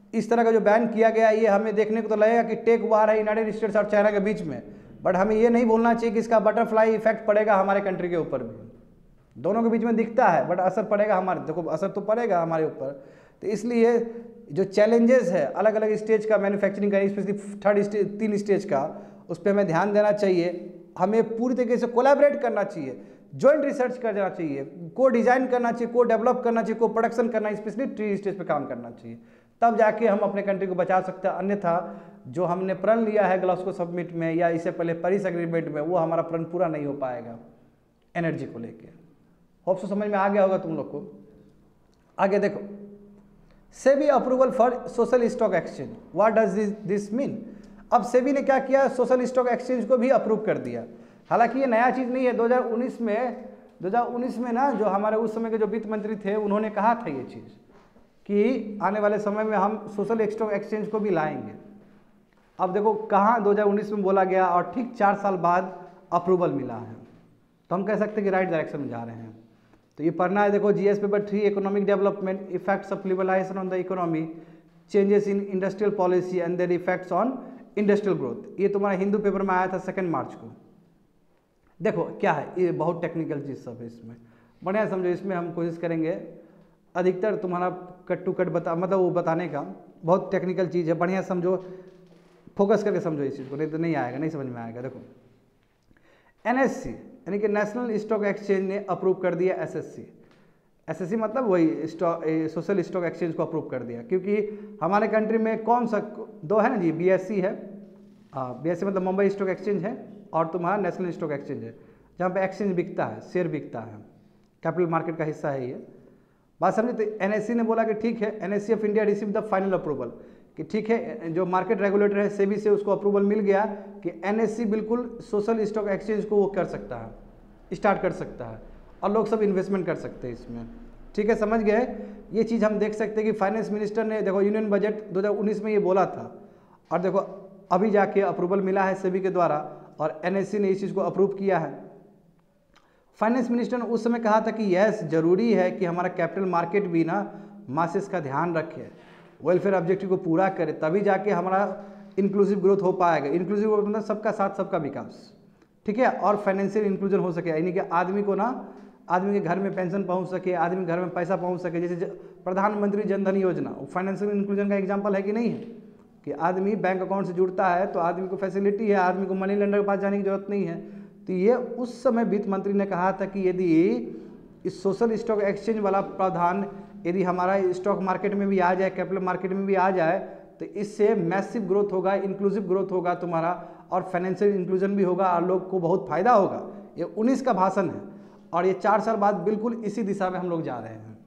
इस तरह का जो बैन किया गया ये हमें देखने को तो लगेगा कि टेक वार है यूनाइटेड स्टेट्स और चाइना के बीच में, बट हमें ये नहीं भूलना चाहिए कि इसका बटरफ्लाई इफेक्ट पड़ेगा हमारे कंट्री के ऊपर भी। दोनों के बीच में दिखता है बट असर पड़ेगा हमारे, देखो असर तो पड़ेगा हमारे ऊपर। तो इसलिए जो चैलेंजेस है अलग अलग स्टेज का मैन्युफैक्चरिंग का, स्पेशली थर्ड स्टेज, तीन स्टेज का, उस पर हमें ध्यान देना चाहिए। हमें पूरी तरीके से कोलैबोरेट करना चाहिए, जॉइंट रिसर्च करना चाहिए, को डिज़ाइन करना चाहिए, को डेवलप करना चाहिए, को प्रोडक्शन करना, स्पेशली थ्री स्टेज पे काम करना चाहिए, तब जाके हम अपने कंट्री को बचा सकते हैं। अन्यथा जो हमने प्रण लिया है ग्लासगो समिट में या इससे पहले पेरिस एग्रीमेंट में, वो हमारा प्रण पूरा नहीं हो पाएगा एनर्जी को लेके। होप सो समझ में आ गया होगा तुम लोग को। आगे देखो, SEBI approval for social stock exchange, what does this this mean. अब सेबी ने क्या किया, सोशल स्टॉक एक्सचेंज को भी अप्रूव कर दिया। हालांकि ये नया चीज़ नहीं है, दो हज़ार उन्नीस में दो हज़ार उन्नीस में ना जो हमारे उस समय के जो वित्त मंत्री थे उन्होंने कहा था ये चीज़ कि आने वाले समय में हम सोशल स्टॉक एक्सचेंज को भी लाएंगे। अब देखो कहाँ दो हज़ार उन्नीस में बोला गया और ठीक चार साल बाद अप्रूवल मिला है, तो हम कह सकते हैं कि राइट डायरेक्शन में जा रहे हैं। तो ये पढ़ना है, देखो GS paper three, economic development, effects of liberalisation on the economy, changes in industrial policy and their effects on industrial growth. ये तुम्हारा हिंदू पेपर में आया था सेकेंड मार्च को। देखो क्या है, ये बहुत टेक्निकल चीज़ सब है, इसमें बढ़िया समझो। इसमें हम कोशिश करेंगे अधिकतर तुम्हारा कट टू कट बता, मतलब वो बताने का, बहुत टेक्निकल चीज़ है, बढ़िया समझो, फोकस करके समझो इस चीज़ को, नहीं तो नहीं आएगा, नहीं समझ में आएगा। देखो एनएससी यानी कि नेशनल स्टॉक एक्सचेंज ने अप्रूव कर दिया एसएससी। एसएससी मतलब वही स्टॉक सोशल स्टॉक एक्सचेंज को अप्रूव कर दिया, क्योंकि हमारे कंट्री में कौन सा दो है ना जी, बीएससी है, हाँ बीएससी मतलब मुंबई स्टॉक एक्सचेंज है, और तुम्हारा नेशनल स्टॉक एक्सचेंज है, जहाँ पे एक्सचेंज बिकता है, शेयर बिकता है, कैपिटल मार्केट का हिस्सा है ये। बात समझे। तो एनएससी ने बोला कि ठीक है, NSC of India receive the final approval, कि ठीक है जो मार्केट रेगुलेटर है सेबी से उसको अप्रूवल मिल गया कि एनएससी बिल्कुल सोशल स्टॉक एक्सचेंज को वो कर सकता है, स्टार्ट कर सकता है, और लोग सब इन्वेस्टमेंट कर सकते हैं इसमें। ठीक है, समझ गए। ये चीज़ हम देख सकते हैं कि फाइनेंस मिनिस्टर ने देखो यूनियन बजट दो हज़ार उन्नीस में ये बोला था, और देखो अभी जाके अप्रूवल मिला है सेबी के द्वारा, और एनएससी ने इस चीज़ को अप्रूव किया है। फाइनेंस मिनिस्टर ने उस समय कहा था कि यस जरूरी है कि हमारा कैपिटल मार्केट भी ना मासेस का ध्यान रखे, वेलफेयर ऑब्जेक्टिव को पूरा करे, तभी जाके हमारा इंक्लूसिव ग्रोथ हो पाएगा। इंक्लूसिव ग्रोथ मतलब सबका साथ सबका विकास, ठीक है, और फाइनेंशियल इंक्लूजन हो सके, यानी कि आदमी को ना आदमी के घर में पेंशन पहुंच सके, आदमी के घर में पैसा पहुंच सके। जैसे प्रधानमंत्री जनधन योजना फाइनेंशियल इंक्लूजन का एग्जाम्पल है कि नहीं है, कि आदमी बैंक अकाउंट से जुड़ता है तो आदमी को फैसिलिटी है, आदमी को मनी लेंडर के पास जाने की जरूरत नहीं है। तो ये उस समय वित्त मंत्री ने कहा था कि यदि इस सोशल स्टॉक एक्सचेंज वाला प्रावधान यदि हमारा स्टॉक मार्केट में भी आ जाए, कैपिटल मार्केट में भी आ जाए, तो इससे मैसिव ग्रोथ होगा, इंक्लूसिव ग्रोथ होगा तुम्हारा, और फाइनेंशियल इंक्लूजन भी होगा, और लोग को बहुत फायदा होगा। ये उन्नीस का भाषण है, और ये चार साल बाद बिल्कुल इसी दिशा में हम लोग जा रहे हैं।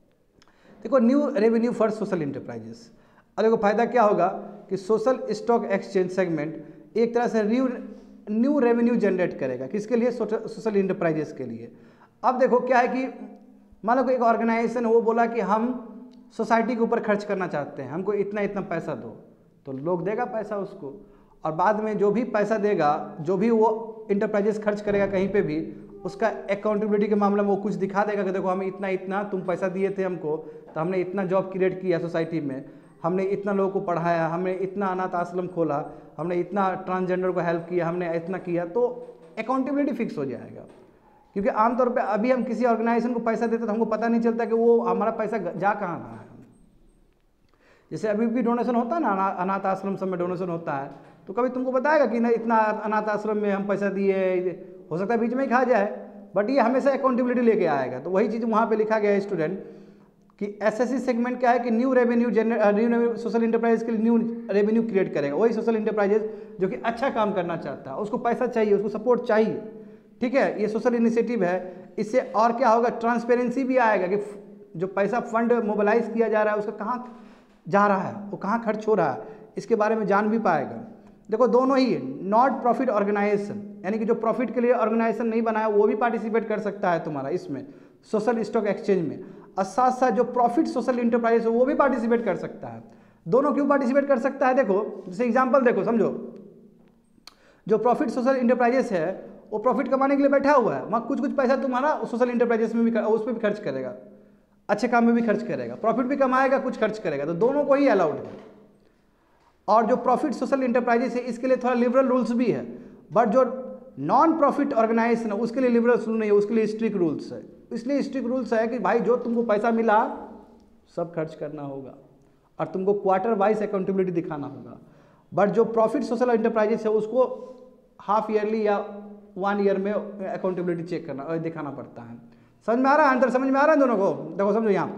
देखो new revenue for social enterprises. और देखो फायदा क्या होगा कि सोशल स्टॉक एक्सचेंज सेगमेंट एक तरह से न्यू न्यू रेवेन्यू जनरेट करेगा, किसके लिए, सोशल इंटरप्राइजेस के लिए। अब देखो क्या है कि मान लो कोई एक ऑर्गेनाइजेशन है, वो बोला कि हम सोसाइटी के ऊपर खर्च करना चाहते हैं, हमको इतना इतना पैसा दो, तो लोग देगा पैसा उसको, और बाद में जो भी पैसा देगा, जो भी वो इंटरप्राइजेस खर्च करेगा कहीं पे भी, उसका अकाउंटेबिलिटी के मामले में वो कुछ दिखा देगा कि देखो हमें इतना इतना तुम पैसा दिए थे हमको, तो हमने इतना जॉब क्रिएट किया सोसाइटी में, हमने इतना लोगों को पढ़ाया, हमने इतना अनाथ आश्रम खोला, हमने इतना ट्रांसजेंडर को हेल्प किया, हमने इतना किया, तो अकाउंटेबिलिटी फिक्स हो जाएगा। क्योंकि आमतौर पे अभी हम किसी ऑर्गेनाइजेशन को पैसा देते तो हमको पता नहीं चलता कि वो हमारा पैसा जा कहाँ रहा है। जैसे अभी भी डोनेशन होता है ना, अनाथ आश्रम सब में डोनेशन होता है, तो कभी तुमको बताएगा कि ना इतना अनाथ आश्रम में हम पैसा दिए, हो सकता है बीच में ही खा जाए, बट ये हमेशा अकाउंटेबिलिटी लेके आएगा। तो वही चीज़ वहाँ पे लिखा गया है स्टूडेंट कि एसएससी सेगमेंट क्या है कि new revenue generate new social enterprises के लिए न्यू रेवेन्यू क्रिएट करेगा। वही सोशल इंटरप्राइजेज जो कि अच्छा काम करना चाहता है, उसको पैसा चाहिए, उसको सपोर्ट चाहिए, ठीक है, ये सोशल इनिशिएटिव है। इससे और क्या होगा, ट्रांसपेरेंसी भी आएगा कि जो पैसा फंड मोबिलाइज किया जा रहा है उसका कहाँ जा रहा है, वो कहाँ खर्च हो रहा है, इसके बारे में जान भी पाएगा। देखो दोनों ही नॉट प्रॉफिट ऑर्गेनाइजेशन, यानी कि जो प्रॉफिट के लिए ऑर्गेनाइजेशन नहीं बनाया वो भी पार्टिसिपेट कर सकता है तुम्हारा इसमें सोशल स्टॉक एक्सचेंज में, और साथ साथ जो प्रॉफिट सोशल इंटरप्राइज है वो भी पार्टिसिपेट कर सकता है। दोनों क्यों पार्टिसिपेट कर सकता है, देखो जैसे एग्जांपल देखो, समझो जो प्रॉफिट सोशल इंटरप्राइजेस है वो प्रॉफिट कमाने के लिए बैठा हुआ है, वहाँ कुछ कुछ पैसा तुम्हारा सोशल इंटरप्राइजेस में भी उस पर भी खर्च करेगा, अच्छे काम में भी खर्च करेगा, प्रॉफिट भी कमाएगा, कुछ खर्च करेगा, तो दोनों को ही अलाउड है। और जो प्रॉफिट सोशल इंटरप्राइजेस है इसके लिए थोड़ा लिबरल रूल्स भी है, बट जो नॉन प्रॉफिट ऑर्गेनाइजेशन है उसके लिए लिबरल रूल नहीं है, उसके लिए स्ट्रिक्ट रूल्स है। इसलिए स्ट्रिक्ट रूल्स है कि भाई जो तुमको पैसा मिला सब खर्च करना होगा और तुमको क्वार्टर वाइज अकाउंटेबिलिटी दिखाना होगा। बट जो प्रॉफिट सोशल इंटरप्राइजेस है उसको हाफ ईयरली या वन ईयर में अकाउंटेबिलिटी चेक करना और दिखाना पड़ता है। समझ में आ रहा है? अंतर समझ में आ रहा है दोनों को? देखो समझो, यहाँ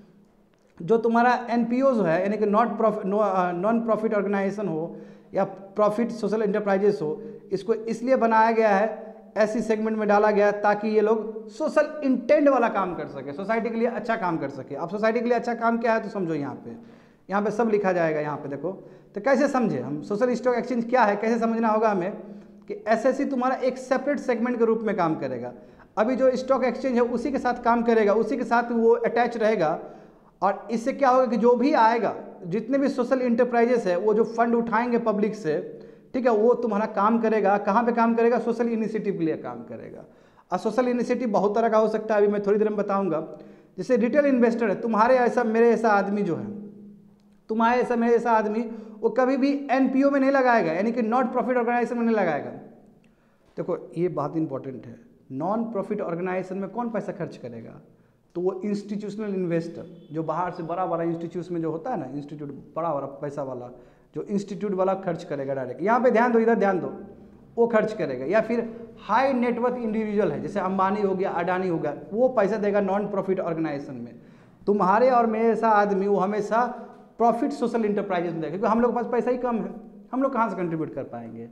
पे जो तुम्हारा एन पी ओज है यानी कि not profit non profit organisation हो या प्रॉफिट सोशल इंटरप्राइजेस हो, इसको इसलिए बनाया गया है, ऐसी सेगमेंट में डाला गया ताकि ये लोग सोशल इंटेंट वाला काम कर सके, सोसाइटी के लिए अच्छा काम कर सके। अब सोसाइटी के लिए अच्छा काम क्या है तो समझो, यहाँ पे यहाँ पे सब लिखा जाएगा। यहाँ पे देखो तो कैसे समझे हम सोशल स्टॉक एक्सचेंज क्या है, कैसे समझना होगा हमें कि एसएससी तुम्हारा एक सेपरेट सेगमेंट के रूप में काम करेगा। अभी जो स्टॉक एक्सचेंज है उसी के साथ काम करेगा, उसी के साथ वो अटैच रहेगा। और इससे क्या होगा कि जो भी आएगा, जितने भी सोशल इंटरप्राइजेस है, वो जो फंड उठाएंगे पब्लिक से, ठीक है, वो तुम्हारा काम करेगा। कहाँ पे काम करेगा? सोशल इनिशिएटिव के लिए काम करेगा। और सोशल इनिशिएटिव बहुत तरह का हो सकता है, अभी मैं थोड़ी देर में बताऊंगा। जैसे रिटेल इन्वेस्टर है, तुम्हारे ऐसा मेरे ऐसा आदमी जो है, तुम्हारे ऐसा मेरे ऐसा आदमी, वो कभी भी एनपीओ में नहीं लगाएगा, यानी कि नॉट प्रॉफिट ऑर्गेनाइजेशन में नहीं लगाएगा। देखो ये बात इंपॉर्टेंट है, नॉन प्रॉफिट ऑर्गेनाइजेशन में कौन पैसा खर्च करेगा? तो वो इंस्टीट्यूशनल इन्वेस्टर जो बाहर से बड़ा बड़ा इंस्टीट्यूट में जो होता है ना, इंस्टीट्यूट बड़ा बड़ा पैसा वाला, जो इंस्टीट्यूट वाला खर्च करेगा डायरेक्ट। यहाँ पे ध्यान दो, इधर ध्यान दो, वो खर्च करेगा। या फिर हाई नेटवर्थ इंडिविजुअल है, जैसे अंबानी हो गया, अडानी हो गया, वो पैसा देगा नॉन प्रॉफिट ऑर्गेनाइजेशन में। तुम्हारे और मेरे ऐसा आदमी वो हमेशा प्रॉफिट सोशल इंटरप्राइजेस में देगा, क्योंकि हम लोग के पास पैसा ही कम है, हम लोग कहाँ से कंट्रीब्यूट कर पाएंगे।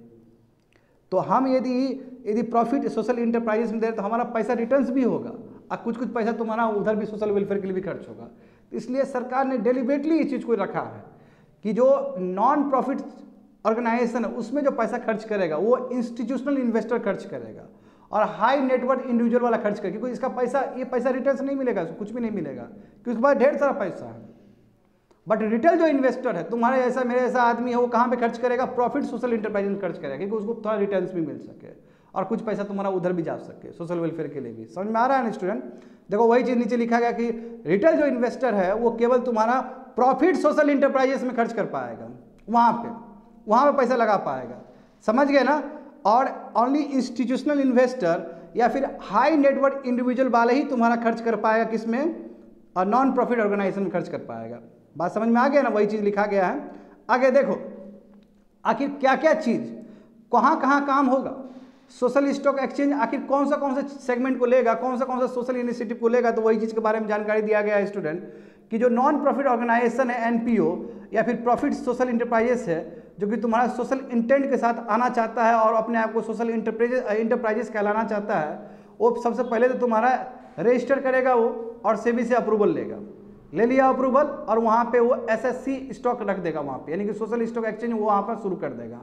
तो हम यदि यदि प्रॉफिट सोशल इंटरप्राइजेस में दे रहे तो हमारा पैसा रिटर्न्स भी होगा और कुछ कुछ पैसा तुम्हारा उधर भी सोशल वेलफेयर के लिए भी खर्च होगा। इसलिए सरकार ने डेलिबरेटली इस चीज़ को रखा है कि जो नॉन प्रॉफिट ऑर्गेनाइजेशन है उसमें जो पैसा खर्च करेगा वो इंस्टीट्यूशनल इन्वेस्टर खर्च करेगा और हाई नेटवर्थ इंडिविजुअल वाला खर्च करेगा, क्योंकि इसका पैसा ये पैसा रिटर्न्स नहीं मिलेगा, कुछ भी नहीं मिलेगा, क्योंकि उसके पास ढेर सारा पैसा है। बट रिटेल जो इन्वेस्टर है, तुम्हारे ऐसा मेरे ऐसा आदमी है, वो कहाँ पे खर्च करेगा? प्रॉफिट सोशल इंटरप्राइज में खर्च करेगा, क्योंकि उसको थोड़ा रिटर्न्स भी मिल सके और कुछ पैसा तुम्हारा उधर भी जा सके सोशल वेलफेयर के लिए भी। समझ में आ रहा है ना स्टूडेंट? देखो वही चीज़ नीचे लिखा गया कि रिटेल जो इन्वेस्टर है वो केवल तुम्हारा प्रॉफिट सोशल इंटरप्राइजेस में खर्च कर पाएगा, वहाँ पे वहाँ पे पैसा लगा पाएगा। समझ गए ना? और ओनली इंस्टीट्यूशनल इन्वेस्टर या फिर हाई नेटवर्थ इंडिविजुअल वाले ही तुम्हारा खर्च कर पाएगा, किसमें? और नॉन प्रॉफिट ऑर्गेनाइजेशन में खर्च कर पाएगा। बात समझ में आ गया ना? वही चीज़ लिखा गया है। आगे देखो आखिर क्या क्या चीज़ कहाँ कहाँ काम होगा। सोशल स्टॉक एक्सचेंज आखिर कौन सा कौन सा सेगमेंट को लेगा, कौन सा कौन सा सोशल इनिशिएटिव को लेगा, तो वही चीज़ के बारे में जानकारी दिया गया है स्टूडेंट कि जो नॉन प्रॉफिट ऑर्गेनाइजेशन है एनपीओ या फिर प्रॉफिट सोशल इंटरप्राइजेस है, जो कि तुम्हारा सोशल इंटेंट के साथ आना चाहता है और अपने आप को सोशल इंटरप्राइजेस इंटरप्राइजेस कहलाना चाहता है, वो सबसे पहले तो तुम्हारा रजिस्टर करेगा वो और सेबी से अप्रूवल लेगा। ले लिया अप्रूवल और वहाँ पे वो एसएससी स्टॉक रख देगा वहाँ पे, यानी कि सोशल स्टॉक एक्सचेंज वो वहाँ पर शुरू कर देगा।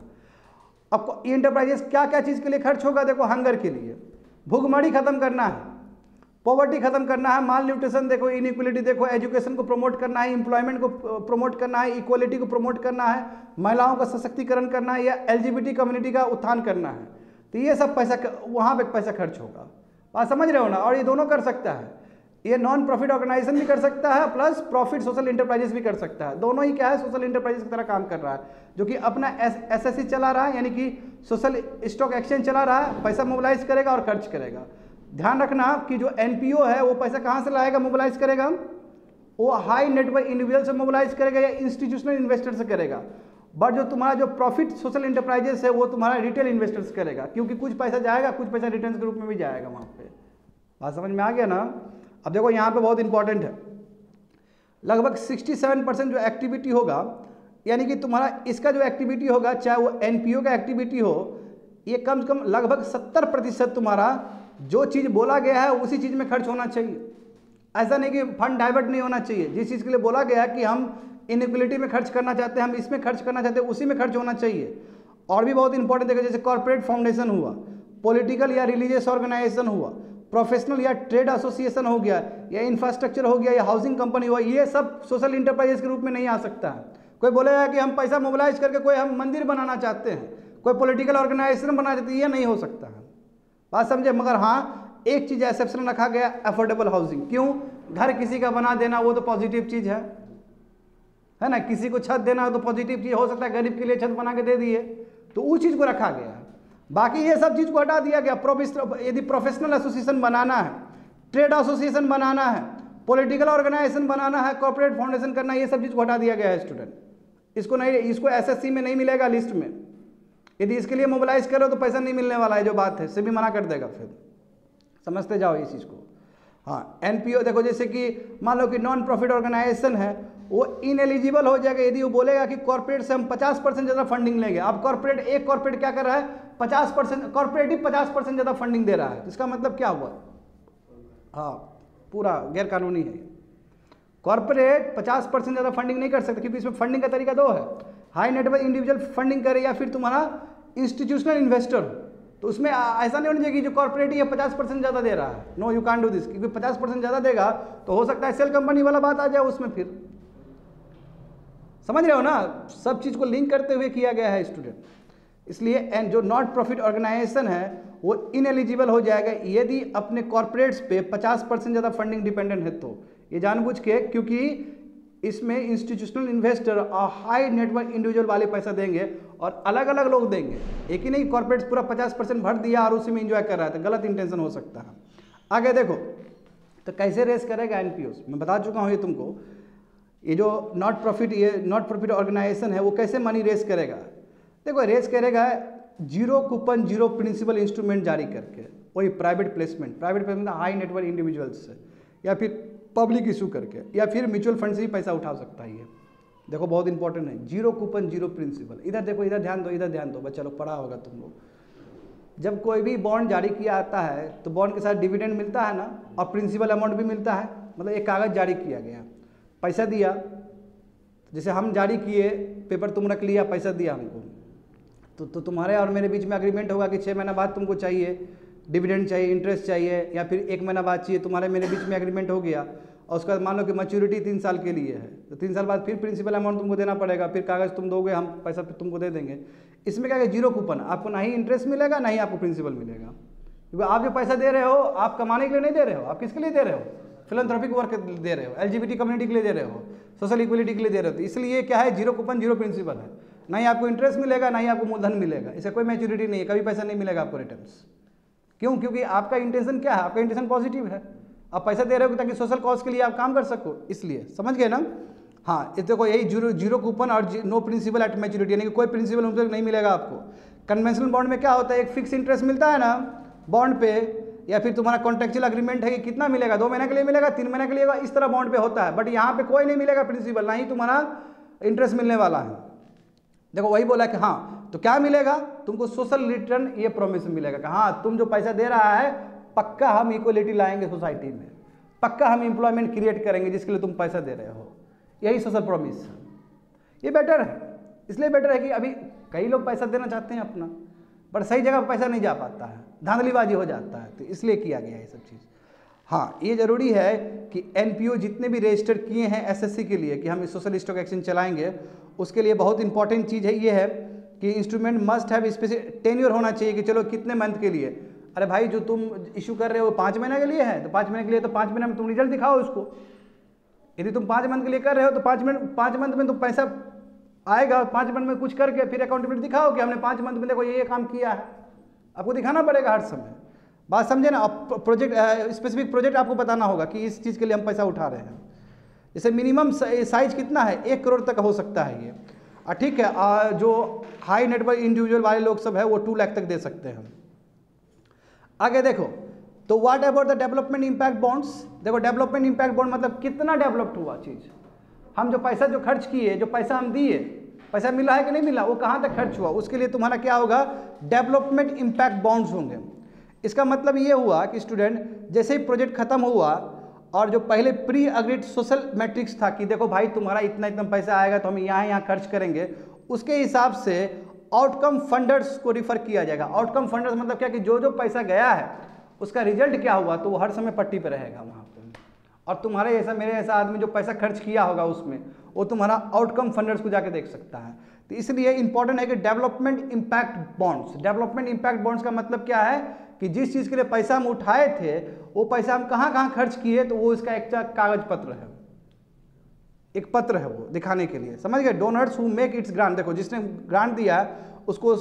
अब ये इंटरप्राइजेस क्या क्या चीज़ के लिए खर्च होगा? देखो हंगर के लिए, भूखमरी खत्म करना है, पॉवर्टी खत्म करना है, माल न्यूट्रिशन देखो, इनइक्वलिटी देखो, एजुकेशन को प्रमोट करना है, एम्प्लॉयमेंट को प्रमोट करना है, इक्वलिटी को प्रमोट करना है, महिलाओं का सशक्तिकरण करना है या एलजीबीटी कम्युनिटी का उत्थान करना है। तो ये सब पैसा वहाँ पे पैसा खर्च होगा। बात समझ रहे हो ना? और ये दोनों कर सकता है, ये नॉन प्रॉफिट ऑर्गेनाइजेशन भी कर सकता है प्लस प्रॉफिट सोशल इंटरप्राइजेस भी कर सकता है। दोनों ही क्या है? सोशल इंटरप्राइजेस की तरह काम कर रहा है, जो कि अपना एसएससी चला रहा है, यानी कि सोशल स्टॉक एक्सचेंज चला रहा है, पैसा मोबिलाइज करेगा और खर्च करेगा। ध्यान रखना कि जो एनपीओ है वो पैसा कहाँ से लाएगा, मोबिलाइज करेगा? वो हाई नेटवर्थ इंडिविजुअल से मोबिलाइज करेगा या इंस्टीट्यूशनल इन्वेस्टर से करेगा। बट जो तुम्हारा जो प्रॉफिट सोशल इंटरप्राइजेस है वो तुम्हारा रिटेल इन्वेस्टर्स करेगा, क्योंकि कुछ पैसा जाएगा, कुछ पैसा रिटर्न के रूप में भी जाएगा वहाँ पे। बात समझ में आ गया ना? अब देखो यहाँ पे बहुत इंपॉर्टेंट है, लगभग सड़सठ परसेंट जो एक्टिविटी होगा, यानी कि तुम्हारा इसका जो एक्टिविटी होगा, चाहे वो एनपीओ का एक्टिविटी हो, ये कम से कम लगभग सत्तर प्रतिशत तुम्हारा जो चीज़ बोला गया है उसी चीज़ में खर्च होना चाहिए। ऐसा नहीं कि फंड डाइवर्ट नहीं होना चाहिए, जिस चीज़ के लिए बोला गया है कि हम इनइक्वलिटी में खर्च करना चाहते हैं, हम इसमें खर्च करना चाहते हैं, उसी में खर्च होना चाहिए। और भी बहुत इंपॉर्टेंट देखो, जैसे कॉर्पोरेट फाउंडेशन हुआ, पॉलिटिकल या रिलीजियस ऑर्गेनाइजेशन हुआ, प्रोफेशनल या ट्रेड एसोसिएशन हो गया, या इंफ्रास्ट्रक्चर हो गया, या हाउसिंग कंपनी हुआ, ये सब सोशल इंटरप्राइजेस के रूप में नहीं आ सकता है। कोई बोलेगा कि हम पैसा मोबिलाइज करके कोई हम मंदिर बनाना चाहते हैं, कोई पॉलिटिकल ऑर्गेनाइजेशन बनाना चाहते हैं, ये नहीं हो सकता है। बात समझे? मगर हाँ, एक चीज़ एक्सेप्शन रखा गया, अफोर्डेबल हाउसिंग। क्यों? घर किसी का बना देना वो तो पॉजिटिव चीज़ है, है ना। किसी को छत देना तो पॉजिटिव चीज़ हो सकता है, गरीब के लिए छत बना के दे दिए, तो उस चीज़ को रखा गया। बाकी ये सब चीज़ को हटा दिया गया। प्रोफेशनल यदि प्रोफेशनल एसोसिएशन बनाना है, ट्रेड एसोसिएशन बनाना है, पॉलिटिकल ऑर्गेनाइजेशन बनाना है, कॉर्पोरेट फाउंडेशन करना है, ये सब चीज़ को हटा दिया गया है स्टूडेंट। इसको नहीं, इसको एसएससी में नहीं मिलेगा लिस्ट में। यदि इसके लिए मोबिलाइज करो तो पैसा नहीं मिलने वाला है, जो बात है से भी मना कर देगा। फिर समझते जाओ इस चीज़ को। हाँ, एनपीओ देखो, जैसे कि मान लो कि नॉन प्रॉफिट ऑर्गेनाइजेशन है, वो इनएलिजिबल हो जाएगा यदि वो बोलेगा कि कॉर्पोरेट से हम पचास परसेंट ज़्यादा फंडिंग लेंगे। अब कॉर्पोरेट, एक कॉर्पोरेट क्या कर रहा है, पचास परसेंट कॉर्पोरेटिव पचास परसेंट ज़्यादा फंडिंग दे रहा है, इसका मतलब क्या हुआ? हाँ, पूरा गैर कानूनी है। कॉर्पोरेट पचास परसेंट ज़्यादा फंडिंग नहीं कर सकते, क्योंकि इसमें फंडिंग का तरीका दो है, हाई नेटवर्थ इंडिविजुअल फंडिंग करे या फिर तुम्हारा इंस्टीट्यूशनल इन्वेस्टर। तो उसमें ऐसा नहीं होना चाहिए कि जो कॉर्पोरेट है पचास परसेंट ज़्यादा दे रहा है। No, you can't do this, क्योंकि पचास परसेंट ज़्यादा देगा तो हो सकता है सेल कंपनी वाला बात आ जाए उसमें। फिर समझ रहे हो ना, सब चीज़ को लिंक करते हुए किया गया है स्टूडेंट। इसलिए एंड जो नॉट प्रॉफिट ऑर्गेनाइजेशन है वो इनएलिजिबल हो जाएगा यदि अपने कॉर्पोरेट्स पे पचास परसेंट ज़्यादा फंडिंग डिपेंडेंट है। तो ये जानबूझ के, क्योंकि इसमें इंस्टीट्यूशनल इन्वेस्टर और हाई नेटवर्क इंडिविजुअल वाले पैसा देंगे और अलग अलग लोग देंगे। एक ही नहीं, कॉर्पोरेट्स पूरा पचास परसेंट भर दिया और उसी में इंजॉय कर रहा है, तो गलत इंटेंशन हो सकता है। आगे देखो, तो कैसे रेस करेगा एनपीओ, मैं बता चुका हूँ ये तुमको। ये जो नॉट प्रॉफिट ये नॉट प्रॉफिट ऑर्गेनाइजेशन है वो कैसे मनी रेस करेगा? देखो, रेस करेगा zero coupon zero principal instrument जारी करके, वही private placement. Private placement high network individuals से, या फिर पब्लिक इशू करके, या फिर म्यूचुअल फंड से ही पैसा उठा सकता है ये। देखो बहुत इंपॉर्टेंट है, जीरो कूपन जीरो प्रिंसिपल। इधर देखो, इधर ध्यान दो, इधर ध्यान दो, बच्चा लोग पढ़ा होगा तुम लोग। जब कोई भी बॉन्ड जारी किया आता है तो बॉन्ड के साथ डिविडेंड मिलता है ना, और प्रिंसिपल अमाउंट भी मिलता है। मतलब एक कागज़ जारी किया गया, पैसा दिया, जैसे हम जारी किए, पेपर तुम रख लिया, पैसा दिया हमको, तो, तो तुम्हारे और मेरे बीच में एग्रीमेंट होगा कि छः महीना बाद तुमको चाहिए डिविडेंड चाहिए, इंटरेस्ट चाहिए, या फिर एक महीना बाद चाहिए। तुम्हारे मेरे बीच में एग्रीमेंट हो गया, और उसका मान लो कि मैच्योरिटी तीन साल के लिए है, तो तीन साल बाद फिर प्रिंसिपल अमाउंट तुमको देना पड़ेगा, फिर कागज़ तुम दोगे, हम पैसा फिर तुमको दे देंगे। इसमें क्या है, जीरो कूपन, आपको ना ही इंटरेस्ट मिलेगा ना ही आपको प्रिंसिपल मिलेगा, क्योंकि आप जो पैसा दे रहे हो आप कमाने के लिए नहीं दे रहे हो, आप किसके लिए दे रहे हो? फिलैंथ्रोपिक वर्क दे रहे हो, एलजीबीटी कम्युनिटी के लिए दे रहे हो, सोशल इक्वलिटी के लिए दे रहे हो। तो इसलिए क्या है, जीरो कूपन जीरो प्रिंसिपल है, ना ही आपको इंटरेस्ट मिलेगा ना ही आपको मूलधन मिलेगा, इसे कोई मैच्योरिटी नहीं है, कभी पैसा नहीं मिलेगा आपको रिटर्न्स। क्यों? क्योंकि आपका इंटेंशन क्या है, आपका इंटेंशन पॉजिटिव है, आप पैसा दे रहे हो ताकि सोशल कॉज के लिए आप काम कर सको, इसलिए। समझ गए ना? हाँ, इस देखो, यही जीरो जीरो कूपन और नो प्रिंसिपल एट मैच्योरिटी, यानी कि कोई प्रिंसिपल उन तक नहीं मिलेगा आपको। कन्वेंशनल बॉन्ड में क्या होता है, एक फिक्स इंटरेस्ट मिलता है ना बॉन्ड पे, या फिर तुम्हारा कॉन्ट्रेक्चुअल एग्रीमेंट है कि कितना मिलेगा, दो महीने के लिए मिलेगा, तीन महीने के लिए, इस तरह बॉन्ड पे होता है। बट यहाँ पे कोई नहीं मिलेगा प्रिंसिपल, ना ही तुम्हारा इंटरेस्ट मिलने वाला है। देखो वही बोला कि हाँ, तो क्या मिलेगा तुमको, सोशल रिटर्न, ये प्रॉमिस मिलेगा कि हाँ तुम जो पैसा दे रहा है पक्का हम इक्वलिटी लाएंगे सोसाइटी में, पक्का हम एम्प्लॉयमेंट क्रिएट करेंगे जिसके लिए तुम पैसा दे रहे हो, यही सोशल प्रॉमिस है। ये बेटर है, इसलिए बेटर है कि अभी कई लोग पैसा देना चाहते हैं अपना, बट सही जगह पर पैसा नहीं जा पाता है, धांधलीबाजी हो जाता है, तो इसलिए किया गया है ये सब चीज़। हाँ, ये जरूरी है कि एनपीओ जितने भी रजिस्टर किए हैं एसएससी के लिए कि हम सोशल स्टॉक एक्सचेंज चलाएंगे, उसके लिए बहुत इंपॉर्टेंट चीज़ है ये है कि instrument must have specific tenure होना चाहिए, कि चलो कितने मंथ के लिए। अरे भाई, जो तुम इशू कर रहे हो पाँच महीने के लिए है, तो पाँच महीने के लिए तो पाँच महीने में तुम रिजल्ट दिखाओ उसको। यदि तुम पाँच मंथ के लिए कर रहे हो तो पाँच मिनट पाँच मंथ में तुम पैसा आएगा, पाँच मंथ में कुछ करके फिर अकाउंटेबिलिटी दिखाओ कि हमने पाँच मंथ में देखो ये ये काम किया है, आपको दिखाना पड़ेगा हर समय। बात समझे ना? अब प्रोजेक्ट स्पेसिफिक प्रोजेक्ट आपको बताना होगा कि इस चीज़ के लिए हम पैसा उठा रहे हैं। जैसे मिनिमम साइज कितना है, एक करोड़ तक हो सकता है ये, और ठीक है, आ, जो हाई नेटवर्क इंडिविजुअल वाले लोग सब है वो टू लाख तक दे सकते हैं। आगे देखो, तो what about the development impact bonds. देखो डेवलपमेंट इम्पैक्ट बॉन्ड मतलब कितना डेवलप्ड हुआ चीज़, हम जो पैसा जो खर्च किए, जो पैसा हम दिए, पैसा मिला है कि नहीं मिला, वो कहाँ तक खर्च हुआ, उसके लिए तुम्हारा क्या होगा, डेवलपमेंट इम्पैक्ट बॉन्ड्स होंगे। इसका मतलब ये हुआ कि स्टूडेंट जैसे ही प्रोजेक्ट खत्म हुआ और जो पहले प्री अग्रीड सोशल मैट्रिक्स था कि देखो भाई तुम्हारा इतना इतना पैसा आएगा तो हम यहाँ यहाँ खर्च करेंगे, उसके हिसाब से आउटकम फंडर्स को रिफर किया जाएगा। आउटकम फंडर्स मतलब क्या कि जो जो पैसा गया है उसका रिजल्ट क्या हुआ, तो वो हर समय पट्टी पे रहेगा वहाँ पे। और तुम्हारे ऐसा मेरे ऐसा आदमी जो पैसा खर्च किया होगा उसमें, वो तुम्हारा आउटकम फंडर्स को जाके देख सकता है। तो इसलिए इंपॉर्टेंट है कि development impact bonds, development impact bonds का मतलब क्या है कि जिस चीज़ के लिए पैसा हम उठाए थे वो पैसा हम कहाँ कहाँ खर्च किए, तो वो इसका एक कागज पत्र है, एक पत्र है वो दिखाने के लिए, समझ गए। Donors who make its grant, देखो जिसने ग्रांट दिया है उसको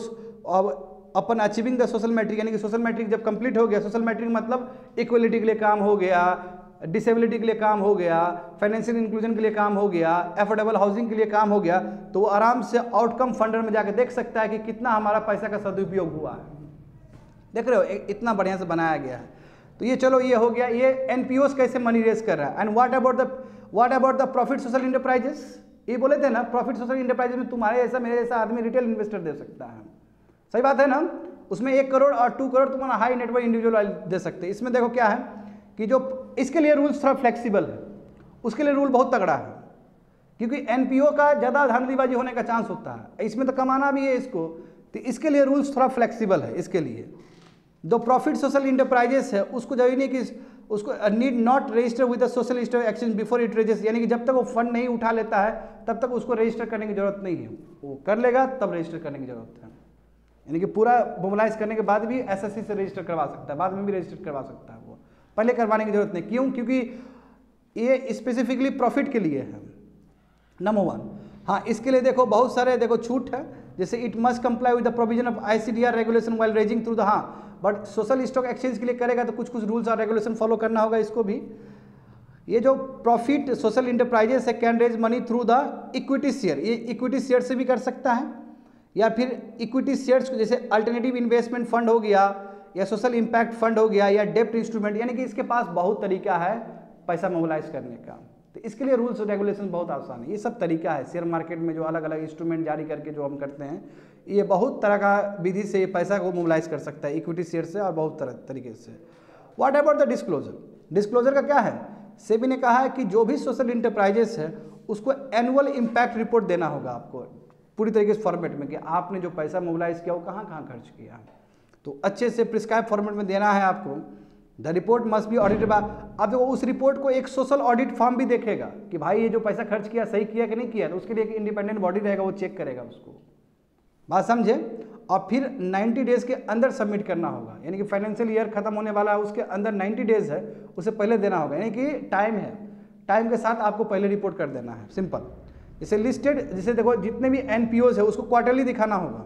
अपन अचीविंग द सोशल मैट्रिक, यानी कि सोशल मैट्रिक जब कंप्लीट हो गया, सोशल मैट्रिक मतलब इक्वलिटी के लिए काम हो गया, डिसेबिलिटी के लिए काम हो गया, फाइनेंशियल इंक्लूजन के लिए काम हो गया, एफोर्डेबल हाउसिंग के लिए काम हो गया, तो वो आराम से आउटकम फंडर में जाकर देख सकता है कि कितना हमारा पैसा का सदुपयोग हुआ है। देख रहे हो इतना बढ़िया से बनाया गया है। तो ये चलो ये हो गया, ये एनपीओस कैसे मनी रेज कर रहा है। And what about the what about the profit social enterprises, ये बोले थे ना प्रॉफिट सोशल इंटरप्राइजेस में तुम्हारे ऐसा मेरे ऐसा आदमी रिटेल इन्वेस्टर दे सकता है, सही बात है ना। उसमें एक करोड़ और टू करोड़ तुम्हारा हाई नेटवर्क इंडिविजुअल दे सकते हैं। इसमें देखो क्या है कि जो इसके लिए रूल्स थोड़ा फ्लेक्सिबल है, उसके लिए रूल बहुत तगड़ा है, क्योंकि एनपीओ का ज़्यादा धांधलीबाजी होने का चांस होता है, इसमें तो कमाना भी है इसको, तो इसके लिए रूल्स थोड़ा फ्लेक्सिबल है। इसके लिए जो प्रॉफिट सोशल इंटरप्राइजेस है उसको जो नहीं कि उसको need not register with the social stock exchange before it raises, यानी कि जब तक वो फंड नहीं उठा लेता है तब तक उसको रजिस्टर करने की जरूरत नहीं है, वो कर लेगा तब रजिस्टर करने की जरूरत है। यानी कि पूरा मोबिलाइज करने के बाद भी एसएससी से रजिस्टर करवा सकता है, बाद में भी रजिस्टर करवा सकता है, वो पहले करवाने की जरूरत नहीं। क्यों? क्योंकि ये स्पेसिफिकली प्रॉफिट के लिए है, नंबर वन। हाँ, इसके लिए देखो बहुत सारे देखो छूट है, जैसे it must comply with the provision of ICDR regulation while raising through the, हाँ बट सोशल स्टॉक एक्सचेंज के लिए करेगा तो कुछ कुछ रूल्स और रेगुलेशन फॉलो करना होगा इसको भी। ये जो प्रॉफिट सोशल इंटरप्राइजेस है can raise money through the equity share, ये इक्विटी शेयर से भी कर सकता है, या फिर इक्विटी शेयर्स को जैसे अल्टरनेटिव इन्वेस्टमेंट फंड हो गया या सोशल इम्पैक्ट फंड हो गया या डेप्ट इंस्ट्रूमेंट, यानी कि इसके पास बहुत तरीका है पैसा मोबिलाइज करने का। तो इसके लिए रूल्स और रेगुलेशन बहुत आसान है। ये सब तरीका है शेयर मार्केट में जो अलग अलग इंस्ट्रूमेंट जारी करके जो हम करते हैं, ये बहुत तरह का विधि से ये पैसा को मोबिलाइज कर सकता है इक्विटी शेयर से और बहुत तरह तरीके से। What about the disclosure, disclosure का क्या है, सेबी ने कहा है कि जो भी सोशल इंटरप्राइजेस है उसको एनुअल इम्पैक्ट रिपोर्ट देना होगा आपको पूरी तरीके से फॉर्मेट में, कि आपने जो पैसा मोबिलाइज किया वो कहाँ कहाँ खर्च किया, तो अच्छे से प्रिस्क्राइब फॉर्मेट में देना है आपको। The report must be audited by, अब देखो उस रिपोर्ट को एक सोशल ऑडिट फॉर्म भी देखेगा कि भाई ये जो पैसा खर्च किया सही किया कि नहीं किया, तो उसके लिए एक इंडिपेंडेंट बॉडी रहेगा, वो चेक करेगा उसको, बात समझे। और फिर नब्बे डेज के अंदर सबमिट करना होगा, यानी कि फाइनेंशियल ईयर खत्म होने वाला है उसके अंदर नब्बे डेज है, उसे पहले देना होगा, यानी कि टाइम है, टाइम के साथ आपको पहले रिपोर्ट कर देना है, सिंपल। जैसे लिस्टेड, जैसे देखो जितने भी एनपीओज है उसको क्वार्टरली दिखाना होगा,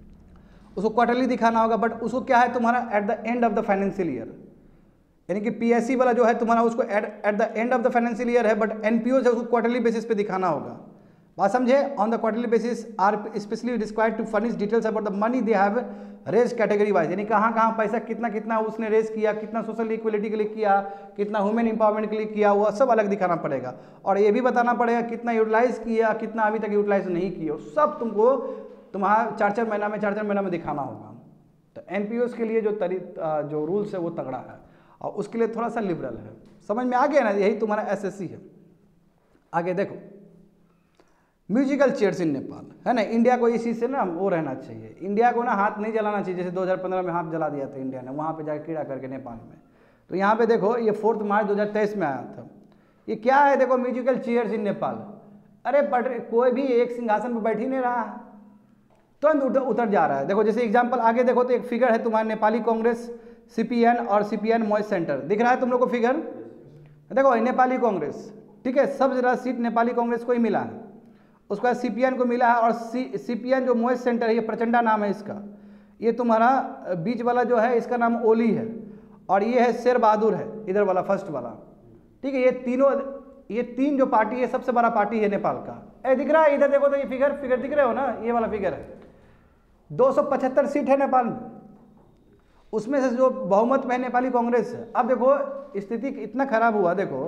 उसको क्वार्टरली दिखाना होगा, बट उसको क्या है तुम्हारा at the end of the financial year, यानी कि पीएससी वाला जो है तुम्हारा उसको at at the end of the financial year है, बट एनपीओज है उसको क्वार्टरली बेसिस पे दिखाना होगा, बात समझे। On the quarterly basis are specially required to furnish details about the money they have raise category wise, यानी कहाँ कहाँ पैसा कितना कितना उसने रेज किया, कितना सोशल इक्वलिटी के लिए किया, कितना ह्यूमन इंपावरमेंट के लिए किया, वो सब अलग दिखाना पड़ेगा। और ये भी बताना पड़ेगा कितना यूटिलाइज किया, कितना अभी तक यूटिलाइज नहीं किया, सब तुमको तुम्हारा चार चार महीना में चार चार महीना में दिखाना होगा। तो एनपीओस के लिए जो तरी जो रूल्स है वो तगड़ा है और उसके लिए थोड़ा सा लिबरल है, समझ में आ गया ना, यही तुम्हारा एसएससी है। आगे देखो म्यूजिकल चेयर्स इन नेपाल, है ना, इंडिया को इस चीज़ से ना वो रहना चाहिए, इंडिया को ना हाथ नहीं जलाना चाहिए, जैसे दो हज़ार पंद्रह में हाथ जला दिया था इंडिया ने वहाँ पे जाकर कीड़ा करके नेपाल में। तो यहाँ पे देखो ये फोर्थ मार्च दो हज़ार तेईस में आया था, ये क्या है देखो म्यूजिकल चेयर्स इन नेपाल, अरे बट कोई भी एक सिंहासन पर बैठ ही नहीं रहा है, तुरंत उतर, उतर जा रहा है। देखो जैसे एग्जाम्पल आगे देखो तो एक फिगर है तुम्हारे नेपाली कांग्रेस सीपीएन और सीपीएन मॉइस सेंटर, दिख रहा है तुम लोग को फिगर, देखो नेपाली कांग्रेस, ठीक है, सब जरा सीट नेपाली कांग्रेस को ही मिला है, उसके बाद सीपीएन को मिला है, और सी सीपीएन जो मॉइस सेंटर है ये प्रचंडा नाम है इसका, ये तुम्हारा बीच वाला जो है इसका नाम ओली है, और ये है शेर बहादुर है इधर वाला फर्स्ट वाला, ठीक है। ये तीनों ये तीन जो पार्टी है सबसे बड़ा पार्टी है नेपाल का। ए दिख रहा है इधर देखो तो ये फिगर फिगर दिख रहे हो ना, ये वाला फिगर है, दो सौ पचहत्तर सीट है नेपाल में, उसमें से जो बहुमत में नेपाली कांग्रेस है। अब देखो स्थिति इतना खराब हुआ, देखो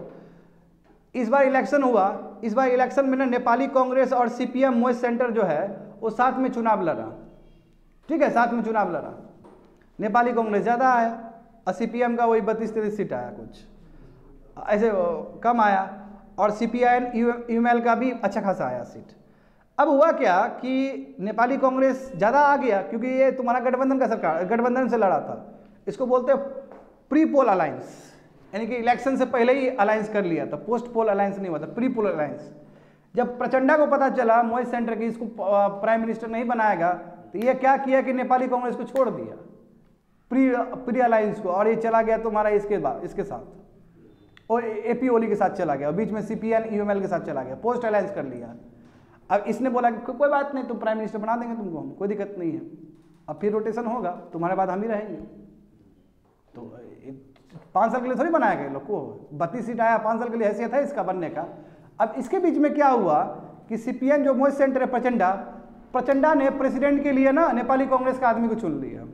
इस बार इलेक्शन हुआ, इस बार इलेक्शन में ना नेपाली कांग्रेस और सीपीएम मॉइस सेंटर जो है वो साथ में चुनाव लड़ा, ठीक है, साथ में चुनाव लड़ा, नेपाली कांग्रेस ज़्यादा आया और सीपीएम का वही बत्तीस तैंतीस सीट आया, कुछ ऐसे कम आया, और सीपीआईएन यूएमएल का भी अच्छा खासा आया सीट। अब हुआ क्या कि नेपाली कांग्रेस ज़्यादा आ गया क्योंकि ये तुम्हारा गठबंधन का सरकार गठबंधन से लड़ा था, इसको बोलते हैं प्री पोल अलायंस, यानी कि इलेक्शन से पहले ही अलायंस कर लिया था, पोस्ट पोल अलायंस नहीं हुआ था, प्री पोल अलायंस। जब प्रचंडा को पता चला मोहित सेंटर की इसको प्राइम मिनिस्टर नहीं बनाएगा, तो ये क्या किया कि नेपाली कांग्रेस को छोड़ दिया प्री प्री अलायंस को, और ये चला गया तुम्हारा इसके बाद इसके साथ और एपी ओली के साथ चला गया, बीच में सीपीएन यूएमएल के साथ चला गया, पोस्ट अलायंस कर लिया। अब इसने बोला कि कोई बात नहीं, तुम प्राइम मिनिस्टर बना देंगे तुमको, हम कोई दिक्कत नहीं है, अब फिर रोटेशन होगा, तुम्हारे बाद हम ही रहेंगे। तो पाँच साल के लिए थोड़ी बनाया गया लोग को, बत्तीस सीट आया, पाँच साल के लिए हैसियत है इसका बनने का। अब इसके बीच में क्या हुआ कि सीपीएन जो मोहित सेंटर है प्रचंडा, प्रचंडा ने प्रेसिडेंट के लिए ना नेपाली कांग्रेस का आदमी को चुन लिया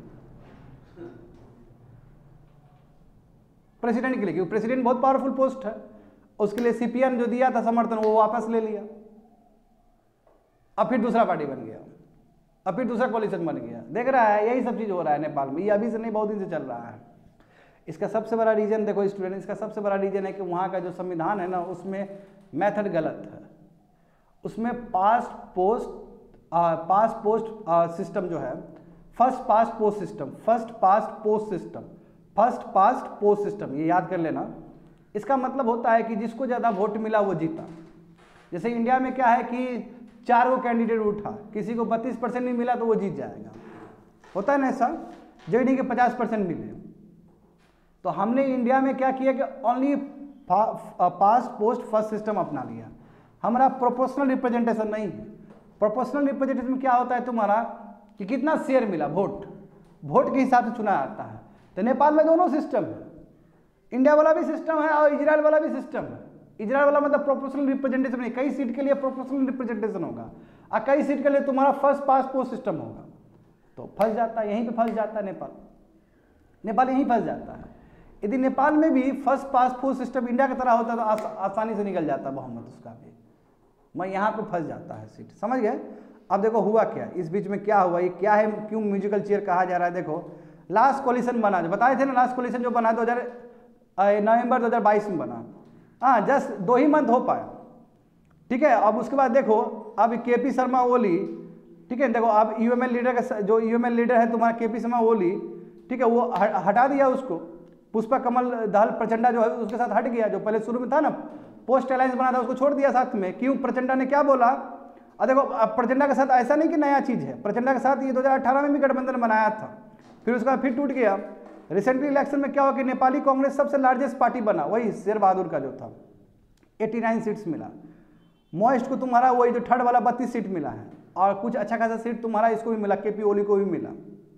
प्रेसिडेंट के लिए, क्योंकि प्रेसिडेंट बहुत पावरफुल पोस्ट है, उसके लिए सीपीएन जो दिया था समर्थन वो वापस ले लिया। अब फिर दूसरा पार्टी बन गया, अब फिर दूसरा कोalition बन गया। देख रहा है यही सब चीज़ हो रहा है नेपाल में, ये अभी से नहीं बहुत दिन से चल रहा है। इसका सबसे बड़ा रीजन देखो स्टूडेंट, इसका सबसे बड़ा रीजन है कि वहाँ का जो संविधान है ना उसमें मेथड गलत है। उसमें past post past post system जो है, first past post system, first past post system, first past post system, ये याद कर लेना। इसका मतलब होता है कि जिसको ज़्यादा वोट मिला वो जीता। जैसे इंडिया में क्या है कि चार वो कैंडिडेट उठा, किसी को बत्तीस परसेंट नहीं मिला तो वो जीत जाएगा, होता है ना ऐसा, जरूरी के पचास परसेंट मिले। तो हमने इंडिया में क्या किया कि only past post first system अपना लिया। हमारा प्रोपोर्शनल रिप्रेजेंटेशन नहीं है। प्रोपोर्शनल रिप्रेजेंटेशन में क्या होता है तुम्हारा कि कितना शेयर मिला, वोट वोट के हिसाब से चुना जाता है। तो नेपाल में दोनों सिस्टम है, इंडिया वाला भी सिस्टम है और इजराइल वाला भी सिस्टम है। इजराइल वाला मतलब प्रोपोर्शनल रिप्रेजेंटेशन नहीं, कई सीट के लिए प्रोपोर्शनल रिप्रेजेंटेशन होगा और कई सीट के लिए तुम्हारा फर्स्ट पास्ट पोस्ट सिस्टम होगा। तो फंस जाता है, यहीं पे फंस जाता है नेपाल, नेपाल यहीं फंस जाता है। यदि नेपाल में भी first past post system India की तरह होता तो आस, आसानी से निकल जाता बहुमत उसका भी, मैं यहाँ पे फंस जाता है सीट, समझ गए। अब देखो हुआ क्या, इस बीच में क्या हुआ, ये क्या है, क्यों म्यूजिकल चेयर कहा जा रहा है। देखो लास्ट कोलिशन बना, जो बताए थे ना लास्ट कोलिशन जो बना दो हज़ार नवंबर दो हज़ार बाईस में बना, हाँ जस्ट दो ही मंथ हो पाया, ठीक है। अब उसके बाद देखो अब के पी शर्मा ओली, ठीक है, देखो अब यूएमएल लीडर का जो यूएमएल लीडर है तुम्हारा के पी शर्मा ओली, ठीक है, वो हटा दिया उसको, पुष्पा कमल दहल प्रचंडा जो है उसके साथ हट गया, जो पहले शुरू में था ना पोस्ट अलायंस बना था उसको छोड़ दिया साथ में। क्यों, प्रचंडा ने क्या बोला, और देखो प्रचंडा के साथ ऐसा नहीं कि नया चीज़ है, प्रचंडा के साथ ये दो हज़ार अठारह में भी गठबंधन बनाया था, फिर उसका फिर टूट गया। रिसेंटली इलेक्शन में क्या हुआ कि नेपाली कांग्रेस सबसे लार्जेस्ट पार्टी बना, वही शेर बहादुर का जो था, नवासी सीट्स मिला। मोइस्ट को तुम्हारा वही जो थर्ड वाला बत्तीस सीट मिला है, और कुछ अच्छा खासा सीट तुम्हारा इसको भी मिला, केपी ओली को भी मिला।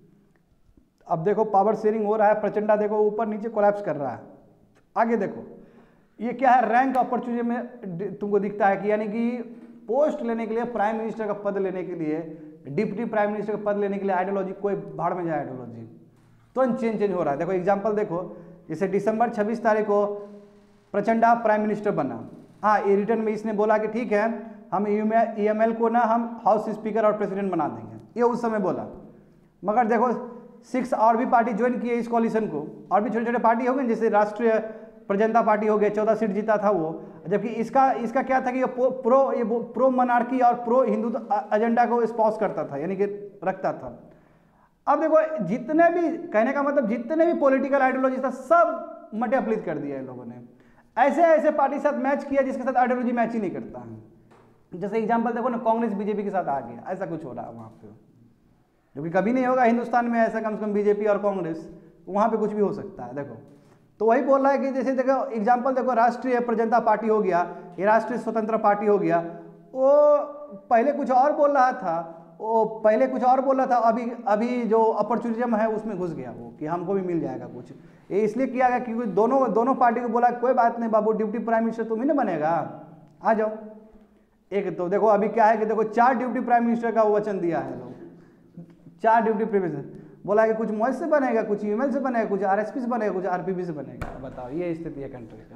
अब देखो पावर शेयरिंग हो रहा है, प्रचंडा देखो ऊपर नीचे कोलैप्स कर रहा है। आगे देखो ये क्या है, रैंक अपॉर्चुनिटी में तुमको दिखता है कि यानी कि पोस्ट लेने के लिए, प्राइम मिनिस्टर का पद लेने के लिए, डिप्टी प्राइम मिनिस्टर का पद लेने के लिए आइडियोलॉजी, कोई भाड़ में जाए आइडियोलॉजी, तुरंत चेंज चेंज हो रहा है। देखो एग्जांपल देखो, जैसे दिसंबर छब्बीस तारीख को प्रचंडा प्राइम मिनिस्टर बना, हाँ ये रिटर्न में इसने बोला कि ठीक है हम ई एम एल को ना हम हाउस स्पीकर और प्रेसिडेंट बना देंगे, ये उस समय बोला। मगर देखो सिक्स और भी पार्टी ज्वाइन किए इस कॉलिशन को, और भी छोटे छोटे पार्टी हो गए, जैसे राष्ट्रीय प्रजनता पार्टी हो गया, चौदह सीट जीता था वो, जबकि इसका इसका क्या था कि ये प्रो ये प्रो मोनार्की और प्रो हिंदू एजेंडा को स्पॉन्स करता था, यानी कि रखता था। अब देखो जितने भी, कहने का मतलब जितने भी पॉलिटिकल आइडियोलॉजी था सब मटे अपलित कर दिया इन लोगों ने, ऐसे ऐसे पार्टी साथ मैच किया जिसके साथ आइडियोलॉजी मैच ही नहीं करता है। जैसे एग्जाम्पल देखो ना, कांग्रेस बीजेपी के साथ आ गया, ऐसा कुछ हो रहा है वहाँ पे, जो कि कभी नहीं होगा हिंदुस्तान में ऐसा, कम से कम बीजेपी और कांग्रेस, वहाँ पे कुछ भी हो सकता है। देखो तो वही बोल रहा है कि जैसे देखो एग्जाम्पल देखो, राष्ट्रीय प्रजनता पार्टी हो गया, ये राष्ट्रीय स्वतंत्र पार्टी हो गया, वो पहले कुछ और बोल रहा था, वो पहले कुछ और बोल रहा था, अभी अभी जो अपॉर्चुनिज्म है उसमें घुस गया वो, कि हमको भी मिल जाएगा कुछ। ये इसलिए किया गया क्योंकि दोनों दोनों पार्टी को बोला कोई बात नहीं बाबू, डिप्टी प्राइम मिनिस्टर तुम ही ना बनेगा, आ जाओ। एक तो देखो अभी क्या है कि देखो चार डिप्टी प्राइम मिनिस्टर का वो वचन दिया है लोग, चार डिप्टी प्राइम मिनिस्टर बोला कि कुछ मोइस से बनेगा, कुछ यूएमएल से बनेगा, कुछ आरएसपी से बनेगा, कुछ आरपीपी से बनेगा। बताओ ये स्थिति है कंट्री का।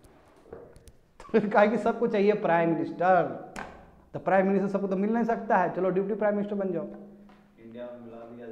तो कहा कि सबको चाहिए प्राइम मिनिस्टर, तो प्राइम मिनिस्टर सबको तो मिल नहीं सकता है, चलो डिप्टी प्राइम मिनिस्टर बन जाओ, इंडिया में मिला दिया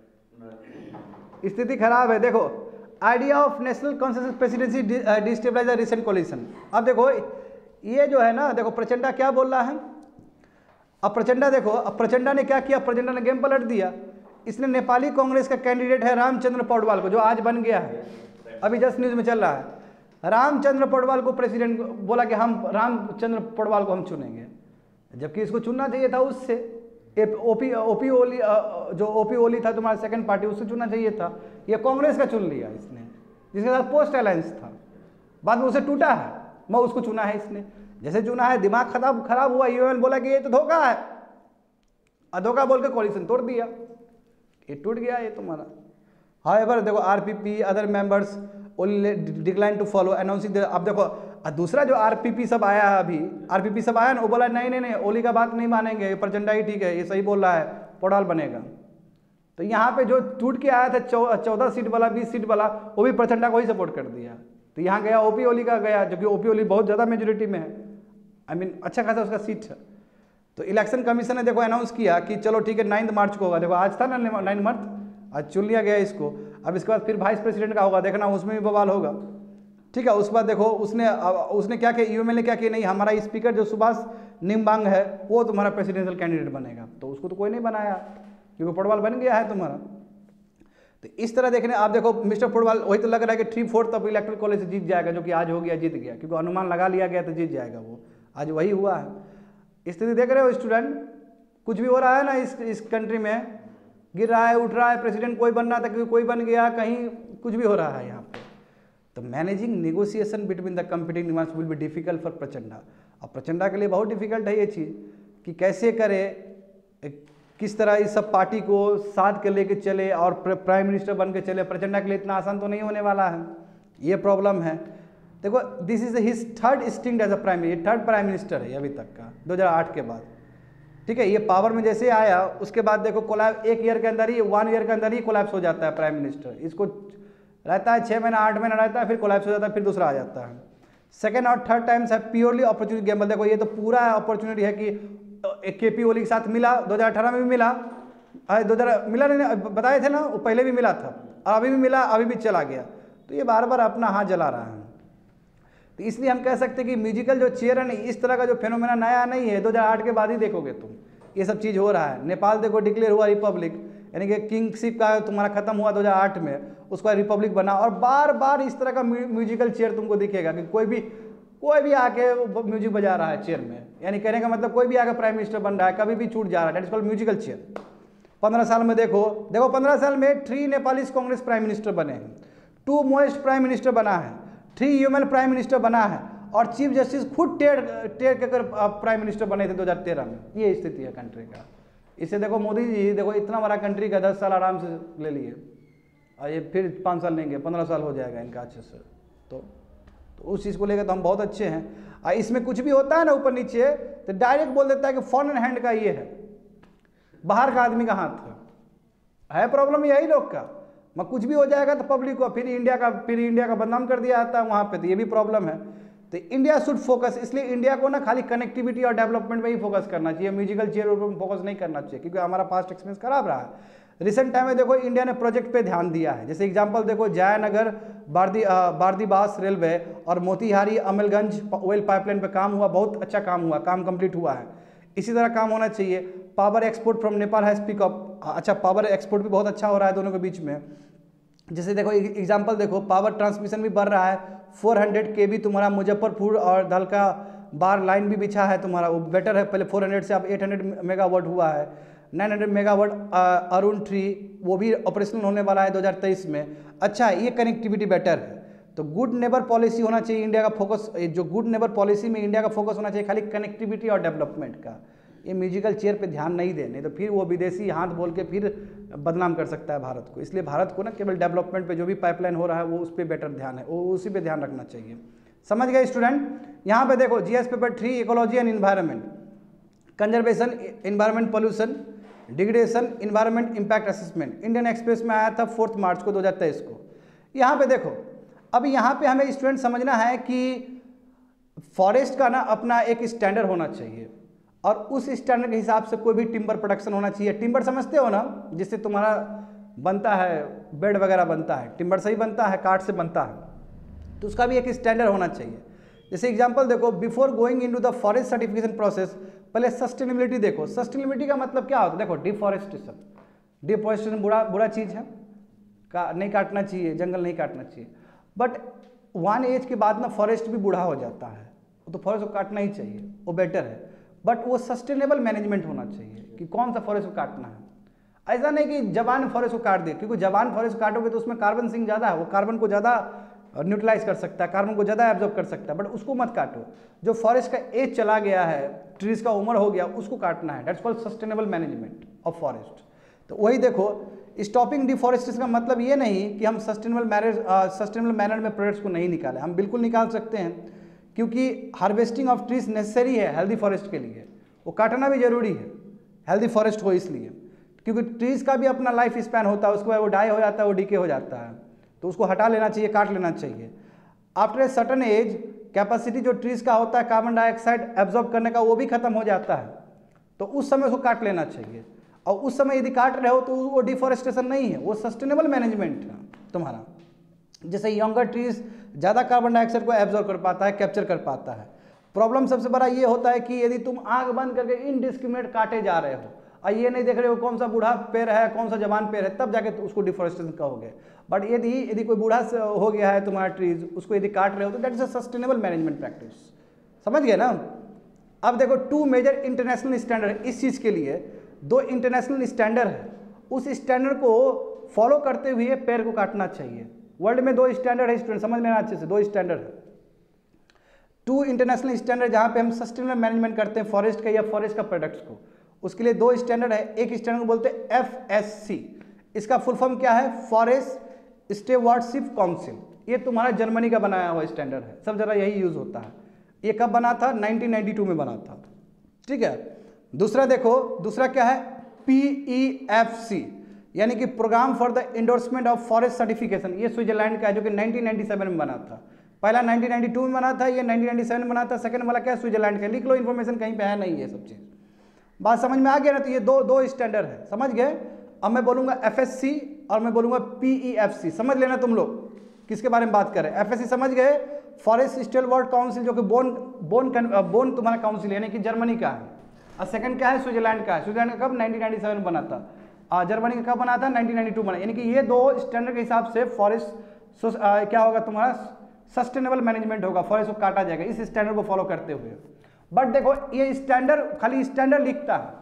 जाएगा। स्थिति खराब है। देखो idea of national consensus presidency destabilise the recent coalition. अब देखो ये जो है ना, देखो प्रचंडा क्या बोल रहा है, अब प्रचंडा देखो, अब प्रचंडा ने क्या किया, प्रचंडा ने गेम पलट दिया। इसने नेपाली कांग्रेस का कैंडिडेट है रामचंद्र पौडवाल को, जो आज बन गया है, अभी जस्ट न्यूज में चल रहा है, रामचंद्र पडवाल को प्रेसिडेंट बोला कि हम रामचंद्र पडवाल को हम चुनेंगे, जबकि इसको चुनना चाहिए था उससे ओपी ओपी ओली जो ओपी ओली था तुम्हारा सेकंड पार्टी, उससे चुनना चाहिए था। ये कांग्रेस का चुन लिया इसने, जिसके साथ पोस्ट अलायंस था, बाद में उसे टूटा है, मैं उसको चुना है इसने। जैसे चुना है दिमाग खराब खराब हुआ, यूएन बोला कि ये तो धोखा है, अधोखा बोल के कोalition तोड़ दिया, ये टूट गया ये तुम्हारा। हाउएवर देखो RPP other members decline to follow announcing. अब देखो दूसरा जो आरपीपी सब आया है, अभी आरपीपी सब आया ना, वो बोला नहीं नहीं नहीं ओली का बात नहीं मानेंगे, ये प्रचंडा ही ठीक है, ये सही बोल रहा है, पडवाल बनेगा। तो यहाँ पे जो टूट के आया था चौदह सीट वाला बीस सीट वाला, वो भी प्रचंडा को ही सपोर्ट कर दिया। तो यहाँ गया ओपी ओली का गया, जो कि ओपी ओली बहुत ज़्यादा मेजोरिटी में है, आई मीन अच्छा खासा उसका सीट है। तो इलेक्शन कमीशन ने देखो अनाउंस किया कि चलो ठीक है नाइन्थ मार्च को होगा। देखो आज था ना नाइन मार्च, आज चुन लिया गया इसको। अब इसके बाद फिर वाइस प्रेसिडेंट का होगा, देखना उसमें भी बवाल होगा, ठीक है। उसके बाद देखो उसने उसने क्या किया, यूएमएल ने क्या किया, नहीं हमारा स्पीकर जो सुभाष निम्बांग है वो तुम्हारा प्रेसिडेंशियल कैंडिडेट बनेगा। तो उसको तो कोई नहीं बनाया क्योंकि पडवाल बन गया है तुम्हारा। तो इस तरह देखने आप देखो मिस्टर पडवाल वही तो लग रहा है कि three fourth of electoral college से जीत जाएगा, जो कि आज हो गया जीत गया, क्योंकि अनुमान लगा लिया गया तो जीत जाएगा वो, आज वही हुआ है। स्थिति देख रहे हो स्टूडेंट, कुछ भी हो रहा है ना इस इस कंट्री में, गिर रहा है उठ रहा है, प्रेसिडेंट कोई बनना था क्योंकि कोई बन गया, कहीं कुछ भी हो रहा है यहाँ पे। तो managing negotiation between the competing demands will be difficult for Prachanda. अब प्रचंडा के लिए बहुत डिफिकल्ट है ये चीज़ कि कैसे करे, किस तरह इस सब पार्टी को साथ के लेके चले और प्राइम मिनिस्टर बन के चले। प्रचंडा के लिए इतना आसान तो नहीं होने वाला है, ये प्रॉब्लम है। देखो this is his third stint as a prime minister, third prime minister है अभी तक का दो हज़ार आठ के बाद, ठीक है। ये पावर में जैसे आया उसके बाद देखो कोलैप्स, एक ईयर के अंदर ही वन ईयर के अंदर ही कोलैप्स हो जाता है प्राइम मिनिस्टर। इसको रहता है छः महीना आठ महीना रहता है, फिर कोलैप्स हो जाता है, फिर दूसरा आ जाता है। सेकेंड और थर्ड टाइम्स है प्योरली अपॉर्चुनिटी गेम्बल। देखो ये तो पूरा अपॉर्चुनिटी है कि एक के पी ओली के साथ मिला, दो हज़ार अठारह में भी मिला, दो हज़ार मिला नहीं बताए थे ना, वो पहले भी मिला था और अभी भी मिला, अभी भी चला गया। तो ये बार बार अपना हाथ जला रहा है। तो इसलिए हम कह सकते हैं कि म्यूजिकल जो चेयर है ना, इस तरह का जो फेनोमेना नया नहीं है, दो हज़ार आठ के बाद ही देखोगे तुम ये सब चीज़ हो रहा है। नेपाल देखो डिक्लेयर हुआ रिपब्लिक, यानी कि किंगशिप का तुम्हारा खत्म हुआ दो हज़ार आठ में, उसका रिपब्लिक बना, और बार बार इस तरह का म्यूजिकल चेयर तुमको दिखेगा कि कोई भी कोई भी आके म्यूजिक बजा रहा है चेयर में, यानी कहने का मतलब कोई भी आके प्राइम मिनिस्टर बन रहा है, कभी भी छूट जा रहा है, that is called musical chair. पंद्रह साल में देखो देखो पंद्रह साल में three Nepalis Congress prime minister बने हैं, टू मोएस्ट प्राइम मिनिस्टर बना है, थ्री यूएमएल प्राइम मिनिस्टर बना है, और चीफ जस्टिस खुद टेढ़ टेढ़ के कर प्राइम मिनिस्टर बने थे दो हज़ार तेरह में। ये स्थिति है कंट्री का। इससे देखो मोदी जी देखो इतना बड़ा कंट्री का दस साल आराम से ले लिए, और ये फिर पाँच साल लेंगे, पंद्रह साल हो जाएगा इनका अच्छे से। तो, तो उस चीज़ को लेकर तो हम बहुत अच्छे हैं। और इसमें कुछ भी होता है ना ऊपर नीचे तो डायरेक्ट बोल देता है कि फॉरेन हैंड का ये है, बाहर का आदमी का हाथ है। है प्रॉब्लम यही लोग का, मैं कुछ भी हो जाएगा तो पब्लिक को फिर इंडिया का फिर इंडिया का बदनाम कर दिया जाता है वहाँ पे। तो ये भी प्रॉब्लम है। तो इंडिया शुड फोकस, इसलिए इंडिया को ना खाली कनेक्टिविटी और डेवलपमेंट में ही फोकस करना चाहिए, म्यूजिकल चेयर पर फोकस नहीं करना चाहिए, क्योंकि हमारा पास्ट एक्सपीरियंस खराब रहा है। रिसेंट टाइम में देखो इंडिया ने प्रोजेक्ट पे ध्यान दिया है, जैसे एग्जांपल देखो जयनगर बारदी बारदीबास रेलवे और मोतिहारी अमलगंज ऑयल पाइपलाइन पे काम हुआ, बहुत अच्छा काम हुआ, काम कंप्लीट हुआ है। इसी तरह काम होना चाहिए। Power export from Nepal has pick up, अच्छा पावर एक्सपोर्ट भी बहुत अच्छा हो रहा है दोनों के बीच में। जैसे देखो एग्जांपल देखो पावर ट्रांसमिशन भी बढ़ रहा है, चार सौ केवी तुम्हारा मुजफ्फरपुर और धलका बार लाइन भी बिछा है तुम्हारा, वो बेटर है। पहले चार सौ से अब आठ सौ मेगावाट हुआ है, नौ सौ मेगावाट अरुण थ्री वो भी ऑपरेशनल होने वाला है दो हज़ार तेईस में। अच्छा ये कनेक्टिविटी बेटर है। तो गुड नेबर पॉलिसी होना चाहिए इंडिया का फोकस, जो गुड नेबर पॉलिसी में इंडिया का फोकस होना चाहिए खाली कनेक्टिविटी और डेवलपमेंट का। ये म्यूजिकल चेयर पे ध्यान नहीं देने तो फिर वो विदेशी हाथ बोल के फिर बदनाम कर सकता है भारत को। इसलिए भारत को ना केवल डेवलपमेंट पे जो भी पाइपलाइन हो रहा है वो उस पर बेटर ध्यान है, वो उसी पे ध्यान रखना चाहिए। समझ गए स्टूडेंट? यहाँ पे देखो GS paper three ecology and environment, conservation, environment pollution, degradation, environment impact assessment, Indian Express में आया था फोर्थ मार्च को दो हज़ार तेईस को। यहाँ पे देखो अब यहाँ पे हमें स्टूडेंट समझना है कि फॉरेस्ट का ना अपना एक स्टैंडर्ड होना चाहिए, और उस स्टैंडर्ड के हिसाब से कोई भी टिम्बर प्रोडक्शन होना चाहिए। टिम्बर समझते हो ना, जिससे तुम्हारा बनता है बेड वगैरह बनता है, टिम्बर से ही बनता है, काठ से बनता है, तो उसका भी एक स्टैंडर्ड होना चाहिए। जैसे एग्जांपल देखो, before going into the forest certification process पहले सस्टेनेबिलिटी देखो। सस्टेनेबिलिटी का मतलब क्या होता है? देखो डिफॉरेस्टेशन, डिफॉरेस्टेशन बुरा बुरा चीज़ है, का नहीं काटना चाहिए, जंगल नहीं काटना चाहिए, बट वन एज के बाद ना फॉरेस्ट भी बूढ़ा हो जाता है, तो फॉरेस्ट को काटना ही चाहिए, वो बेटर है, बट वो सस्टेनेबल मैनेजमेंट होना चाहिए कि कौन सा फॉरेस्ट को काटना है। ऐसा नहीं कि जवान फॉरेस्ट को काट दे, क्योंकि जवान फॉरेस्ट काटोगे तो उसमें कार्बन सिंक ज़्यादा है, वो कार्बन को ज़्यादा न्यूट्रलाइज कर सकता है, कार्बन को ज़्यादा एब्जॉर्ब कर सकता है, बट उसको मत काटो। जो फॉरेस्ट का एज चला गया है, ट्रीज का उम्र हो गया, उसको काटना है। That's called sustainable management of forest. तो वही देखो, स्टॉपिंग डिफॉरेस्टेशन का मतलब ये नहीं कि हम सस्टेनेबल मैनेज सस्टेनेबल मैनर में प्रोडक्ट्स को नहीं निकालें, हम बिल्कुल निकाल सकते हैं, क्योंकि हार्वेस्टिंग ऑफ ट्रीज नेसेसरी है हेल्दी फॉरेस्ट के लिए, वो काटना भी जरूरी है हेल्दी फॉरेस्ट हो इसलिए, क्योंकि ट्रीज का भी अपना लाइफ स्पैन होता है, उसके बाद वो डाई हो जाता है, वो डीके हो जाता है, तो उसको हटा लेना चाहिए, काट लेना चाहिए। After a certain age capacity जो ट्रीज का होता है कार्बन डाइऑक्साइड एब्जॉर्ब करने का, वो भी खत्म हो जाता है, तो उस समय उसको काट लेना चाहिए। और उस समय यदि काट रहे हो तो वो डिफॉरेस्टेशन नहीं है, वो सस्टेनेबल मैनेजमेंट है तुम्हारा। जैसे यंगर ट्रीज ज़्यादा कार्बन डाइऑक्साइड को एब्जॉर्ब कर पाता है, कैप्चर कर पाता है। प्रॉब्लम सबसे बड़ा ये होता है कि यदि तुम आंख बंद करके इनडिस्क्रिमिनेट काटे जा रहे हो और ये नहीं देख रहे हो कौन सा बूढ़ा पेड़ है, कौन सा जवान पेड़ है, तब जाके तो उसको डिफॉरेस्टेशन कहोगे। बट यदि यदि कोई बूढ़ा हो गया है तुम्हारा ट्रीज, उसको यदि काट रहे हो तो that is a sustainable management practice. समझ गए ना? अब देखो, टू मेजर इंटरनेशनल स्टैंडर्ड इस चीज़ के लिए, दो इंटरनेशनल स्टैंडर्ड है, उस स्टैंडर्ड को फॉलो करते हुए पेड़ को काटना चाहिए। वर्ल्ड में दो स्टैंडर्ड है स्टूडेंट, समझ लेना अच्छे से, दो स्टैंडर्ड है, टू इंटरनेशनल स्टैंडर्ड जहाँ पे हम सस्टेनेबल मैनेजमेंट करते हैं फॉरेस्ट का या फॉरेस्ट का प्रोडक्ट्स को, उसके लिए दो स्टैंडर्ड है। एक स्टैंडर्ड को बोलते हैं एफ एस सी, इसका फुल फॉर्म क्या है? Forest stewardship council. ये तुम्हारा जर्मनी का बनाया हुआ स्टैंडर्ड है, सब जगह यही यूज होता है। ये कब बना था? नाइनटीन नाइंटी टू में बना था, ठीक है। दूसरा देखो, दूसरा क्या है? पी ई एफ सी, यानी कि programme for the endorsement of forest certification. ये स्विट्जरलैंड का है, जो कि नाइनटीन नाइंटी सेवन में बना था। पहला नाइनटीन नाइंटी टू में बना था, ये नाइनटीन नाइंटी सेवन में बना था। सेकंड वाला क्या है? स्विट्जरलैंड का। लिख लो, इन्फॉर्मेशन कहीं पे है नहीं ये सब चीज़। बात समझ में आ गया ना? तो ये दो दो स्टैंडर्ड है, समझ गए। अब मैं बोलूंगा एफ एस सी और मैं बोलूंगा पी ई एफ सी। समझ लेना तुम लोग किसके बारे में बात कर रहे हैं। एफ एस सी समझ गए, फॉरेस्ट स्टेवॉर्ड काउंसिल, जो कि बोन बोन बोन तुम्हारा काउंसिल यानी कि जर्मनी का है। और सेकंड क्या है? स्विट्जरलैंड का है। स्विट्जरलैंड का कब? नाइनटीन नाइंटी सेवन में बना था। और जर्मनी का कब बना था? नाइनटीन नाइंटी टू बना। यानी कि ये दो स्टैंडर्ड के हिसाब से फॉरेस्ट क्या होगा तुम्हारा? सस्टेनेबल मैनेजमेंट होगा, फॉरेस्ट को काटा जाएगा इस स्टैंडर्ड को फॉलो करते हुए। बट देखो, ये स्टैंडर्ड खाली स्टैंडर्ड लिखता है,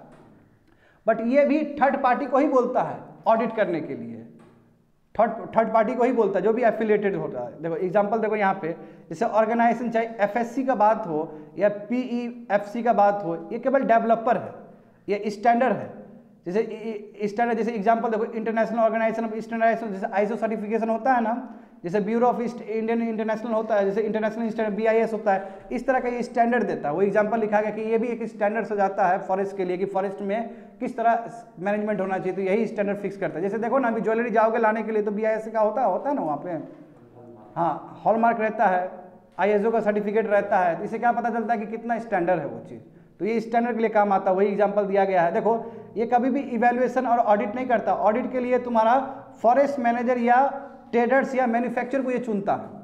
बट ये भी थर्ड पार्टी को ही बोलता है ऑडिट करने के लिए। थर्ड थर्ड पार्टी को ही बोलता है, जो भी एफिलिएटेड होता है। देखो एग्जांपल देखो यहाँ पे, जैसे ऑर्गेनाइजेशन चाहे एफएससी का बात हो या पीईएफसी का बात हो, ये केवल डेवलपर है, ये स्टैंडर्ड है। जैसे स्टैंडर्ड, जैसे एग्जांपल देखो, इंटरनेशनल ऑर्गेनाइजेशन ऑफ स्टैंडर्डाइजेशन, जैसे आईएसओ सर्टिफिकेशन होता है ना, जैसे ब्यूरो ऑफ इंडियन इंटरनेशनल होता है, जैसे इंटरनेशनल स्टैंडर्ड बीआईएस होता है, इस तरह का ये स्टैंडर्ड देता है। वो एग्जांपल लिखा गया कि ये भी एक स्टैंडर्ड से जाता है फॉरेस्ट के लिए, कि फॉरेस्ट में किस तरह मैनेजमेंट होना चाहिए, तो यही स्टैंडर्ड फिक्स करता है। जैसे देखो ना, अभी ज्वेलरी जाओगे लाने के लिए तो बीआईएस का होता है होता है ना वहाँ पे, हाँ, हॉलमार्क रहता है, आईएसओ का सर्टिफिकेट रहता है, तो इससे क्या पता चलता है कि कितना स्टैंडर्ड है वो चीज़। तो ये स्टैंडर्ड के लिए काम आता है, वही एग्जांपल दिया गया है। देखो, ये कभी भी इवैल्यूएशन और ऑडिट नहीं करता। ऑडिट के लिए तुम्हारा फॉरेस्ट मैनेजर या ट्रेडर्स या मैन्युफैक्चर को ये चुनता है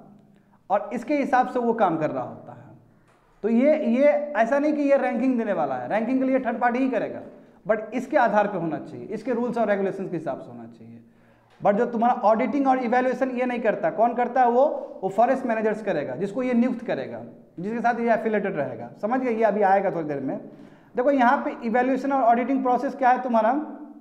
और इसके हिसाब से वो काम कर रहा होता है। तो ये ये ऐसा नहीं कि ये रैंकिंग देने वाला है, रैंकिंग के लिए थर्ड पार्टी ही करेगा, बट इसके आधार पे होना चाहिए, इसके रूल्स और रेगुलेशंस के हिसाब से होना चाहिए। बट जो तुम्हारा ऑडिटिंग और इवैल्यूएशन ये नहीं करता, कौन करता है? वो वो फॉरेस्ट मैनेजर्स करेगा, जिसको ये नियुक्त करेगा, जिसके साथ ये एफिलेटेड रहेगा। समझ गए? ये अभी आएगा थोड़ी देर में। देखो यहाँ पे इवैल्यूएशन और ऑडिटिंग प्रोसेस क्या है तुम्हारा?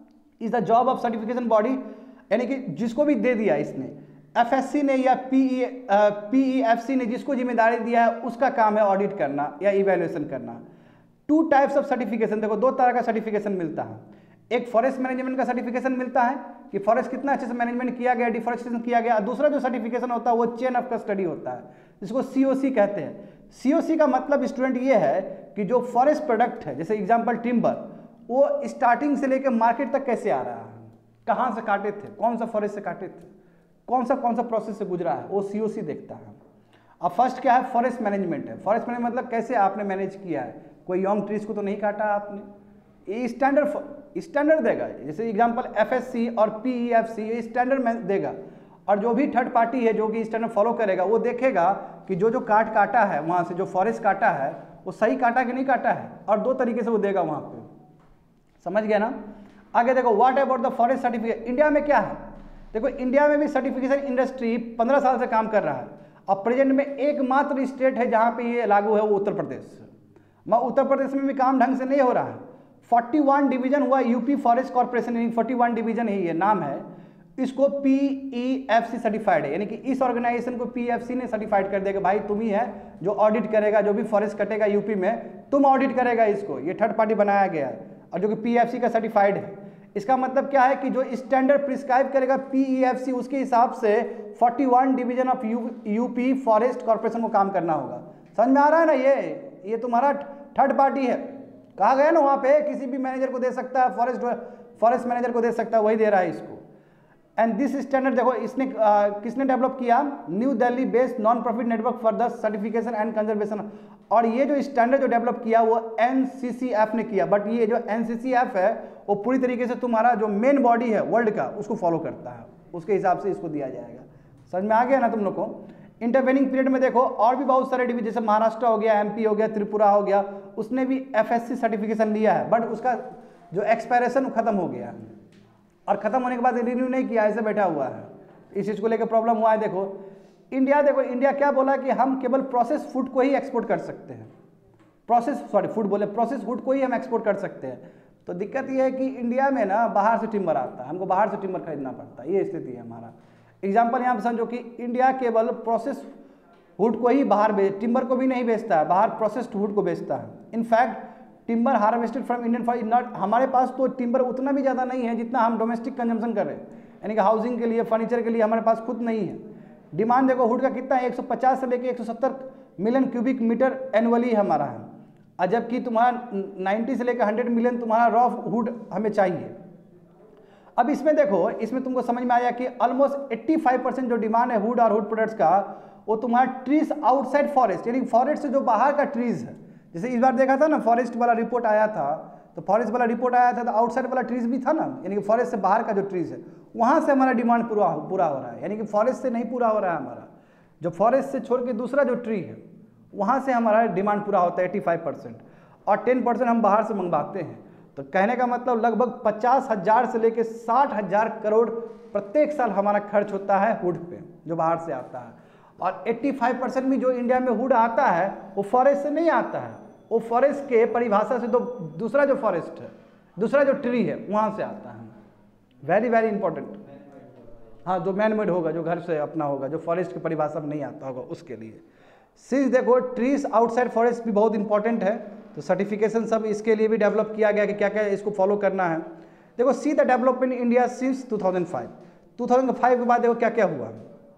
Is the job of certification body, यानी कि जिसको भी दे दिया इसने, एफएससी ने या पीई पीईएफसी ने जिसको जिम्मेदारी दिया है, उसका काम है ऑडिट करना या इवैल्यूएशन करना। टू टाइप्स ऑफ सर्टिफिकेशन, देखो दो तरह का सर्टिफिकेशन मिलता है। एक फॉरेस्ट मैनेजमेंट का सर्टिफिकेशन मिलता है कि फॉरेस्ट कितना अच्छे से मैनेजमेंट किया गया, डिफॉरेस्टेशन किया गया। दूसरा जो सर्टिफिकेशन होता है वो चेन ऑफ कस्टडी होता है, जिसको सीओसी कहते हैं। सीओसी का मतलब स्टूडेंट ये है कि जो फॉरेस्ट प्रोडक्ट है, जैसे एग्जांपल टिम्बर, वो स्टार्टिंग से लेकर मार्केट तक कैसे आ रहा है, कहाँ से काटे थे, कौन सा फॉरेस्ट से काटे थे, कौन सा कौन सा प्रोसेस से गुजरा है, वो सीओसी देखता है। अब फर्स्ट क्या है? फॉरेस्ट मैनेजमेंट है। फॉरेस्ट मैनेजमेंट मतलब कैसे आपने मैनेज किया है, कोई यंग ट्रीज को तो नहीं काटा आपने, ये स्टैंडर्ड स्टैंडर्ड देगा। जैसे एग्जांपल एफएससी और पीईएफसी ये स्टैंडर्ड देगा, और जो भी थर्ड पार्टी है जो कि स्टैंडर्ड फॉलो करेगा, वो देखेगा कि जो जो काट काटा है वहाँ से, जो फॉरेस्ट काटा है वो सही काटा कि नहीं काटा है, और दो तरीके से वो देगा वहाँ पे। समझ गया ना? आगे देखो, what about the forest certificate. India में क्या है? देखो, इंडिया में भी सर्टिफिकेशन इंडस्ट्री पंद्रह साल से काम कर रहा है। और प्रेजेंट में एकमात्र स्टेट है जहाँ पे ये लागू है वो उत्तर प्रदेश। मैं उत्तर प्रदेश में भी काम ढंग से नहीं हो रहा है। इकतालीस डिवीजन हुआ यूपी फॉरेस्ट कॉर्पोरेशन, यानी इकतालीस डिवीजन ही ये नाम है, इसको P E F C certified है, यानी कि इस ऑर्गेनाइजेशन को पी ई एफ सी ने सर्टिफाइड कर दिया कि भाई तुम ही है जो ऑडिट करेगा, जो भी फॉरेस्ट कटेगा यूपी में तुम ऑडिट करेगा इसको। ये थर्ड पार्टी बनाया गया है और जो कि पी ई एफ सी का सर्टिफाइड है। इसका मतलब क्या है कि जो स्टैंडर्ड प्रिस्क्राइब करेगा पी ई एफ सी, उसके हिसाब से इकतालीस division of UP forest corporation को काम करना होगा। समझ में आ रहा है ना? ये ये तुम्हारा थर्ड पार्टी है। कहा गया ना वहाँ पे किसी भी मैनेजर को दे सकता है, फॉरेस्ट फॉरेस्ट मैनेजर को दे सकता है, वही दे रहा है इसको। एंड दिस स्टैंडर्ड देखो इसने आ, किसने डेवलप किया? New Delhi based non profit network for the certification and conservation. और ये जो स्टैंडर्ड जो डेवलप किया वो एन सी सी एफ ने किया। बट ये जो एन सी सी एफ है वो पूरी तरीके से तुम्हारा जो मेन बॉडी है वर्ल्ड का उसको फॉलो करता है, उसके हिसाब से इसको दिया जाएगा। समझ में आ गया ना तुम लोग को? इंटरवेनिंग पीरियड में देखो और भी बहुत सारे डिवीजन, जैसे महाराष्ट्र हो गया, एमपी हो गया, त्रिपुरा हो गया, उसने भी एफएससी सर्टिफिकेशन लिया है, बट उसका जो एक्सपायरेशन खत्म हो गया है और खत्म होने के बाद रिन्यू नहीं किया, ऐसे बैठा हुआ है। इस चीज़ को लेकर प्रॉब्लम हुआ है। देखो इंडिया, देखो इंडिया क्या बोला कि हम केवल प्रोसेस फूड को ही एक्सपोर्ट कर सकते हैं, प्रोसेस सॉरी फूड बोले प्रोसेस फूड को ही हम एक्सपोर्ट कर सकते हैं। तो दिक्कत ये है कि इंडिया में ना बाहर से टिम्बर आता है, हमको बाहर से टिम्बर खरीदना पड़ता है, ये स्थिति है हमारा। एग्जाम्पल यहाँ पर समझो कि इंडिया केवल प्रोसेस वुड को ही बाहर बेच, टिम्बर को भी नहीं बेचता है, बाहर प्रोसेस्ड वुड को बेचता है। In fact timber harvested from Indian forest not, हमारे पास तो टिम्बर उतना भी ज़्यादा नहीं है जितना हम डोमेस्टिक कंजम्पशन कर रहे हैं, यानी कि हाउसिंग के लिए, फर्नीचर के लिए हमारे पास खुद नहीं है। डिमांड देखो वुड का कितना है, एक सौ पचास से लेकर एक सौ सत्तर मिलियन क्यूबिक मीटर एनुअली हमारा है, और जबकि तुम्हारा नब्बे से लेकर सौ मिलियन तुम्हारा रॉ वुड हमें चाहिए। अब इसमें देखो, इसमें तुमको समझ में आया कि ऑलमोस्ट पचासी परसेंट जो डिमांड है वुड और वुड प्रोडक्ट्स का वो तुम्हारा ट्रीज आउटसाइड फॉरेस्ट, यानी फॉरेस्ट से जो बाहर का ट्रीज है। जैसे इस बार देखा था ना फॉरेस्ट वाला रिपोर्ट आया था, तो फॉरेस्ट वाला रिपोर्ट आया था तो आउटसाइड वाला ट्रीज भी था ना, यानी कि फॉरेस्ट से बाहर का जो ट्रीज है वहाँ से हमारा डिमांड पूरा पूरा हो रहा है, यानी कि फॉरेस्ट से नहीं पूरा हो रहा है हमारा, जो फॉरेस्ट से छोड़ के दूसरा जो ट्री है वहाँ से हमारा डिमांड पूरा होता है पचासी परसेंट, और दस परसेंट हम बाहर से मंगवाते हैं। तो कहने का मतलब लगभग पचास हज़ार से लेकर साठ हज़ार करोड़ प्रत्येक साल हमारा खर्च होता है वुड पे जो बाहर से आता है। और पचासी परसेंट भी जो इंडिया में वुड आता है वो फॉरेस्ट से नहीं आता है, वो फॉरेस्ट के परिभाषा से तो दूसरा जो फॉरेस्ट है, दूसरा जो ट्री है वहाँ से आता है। Very very important. हाँ, जो मैन मेड होगा, जो घर से अपना होगा, जो फॉरेस्ट की परिभाषा में नहीं आता होगा उसके लिए। सिंस देखो ट्रीज आउटसाइड फॉरेस्ट भी बहुत इंपॉर्टेंट है, तो सर्टिफिकेशन सब इसके लिए भी डेवलप किया गया कि क्या क्या इसको फॉलो करना है। देखो see the development India since two thousand five, two thousand five के बाद देखो क्या क्या हुआ।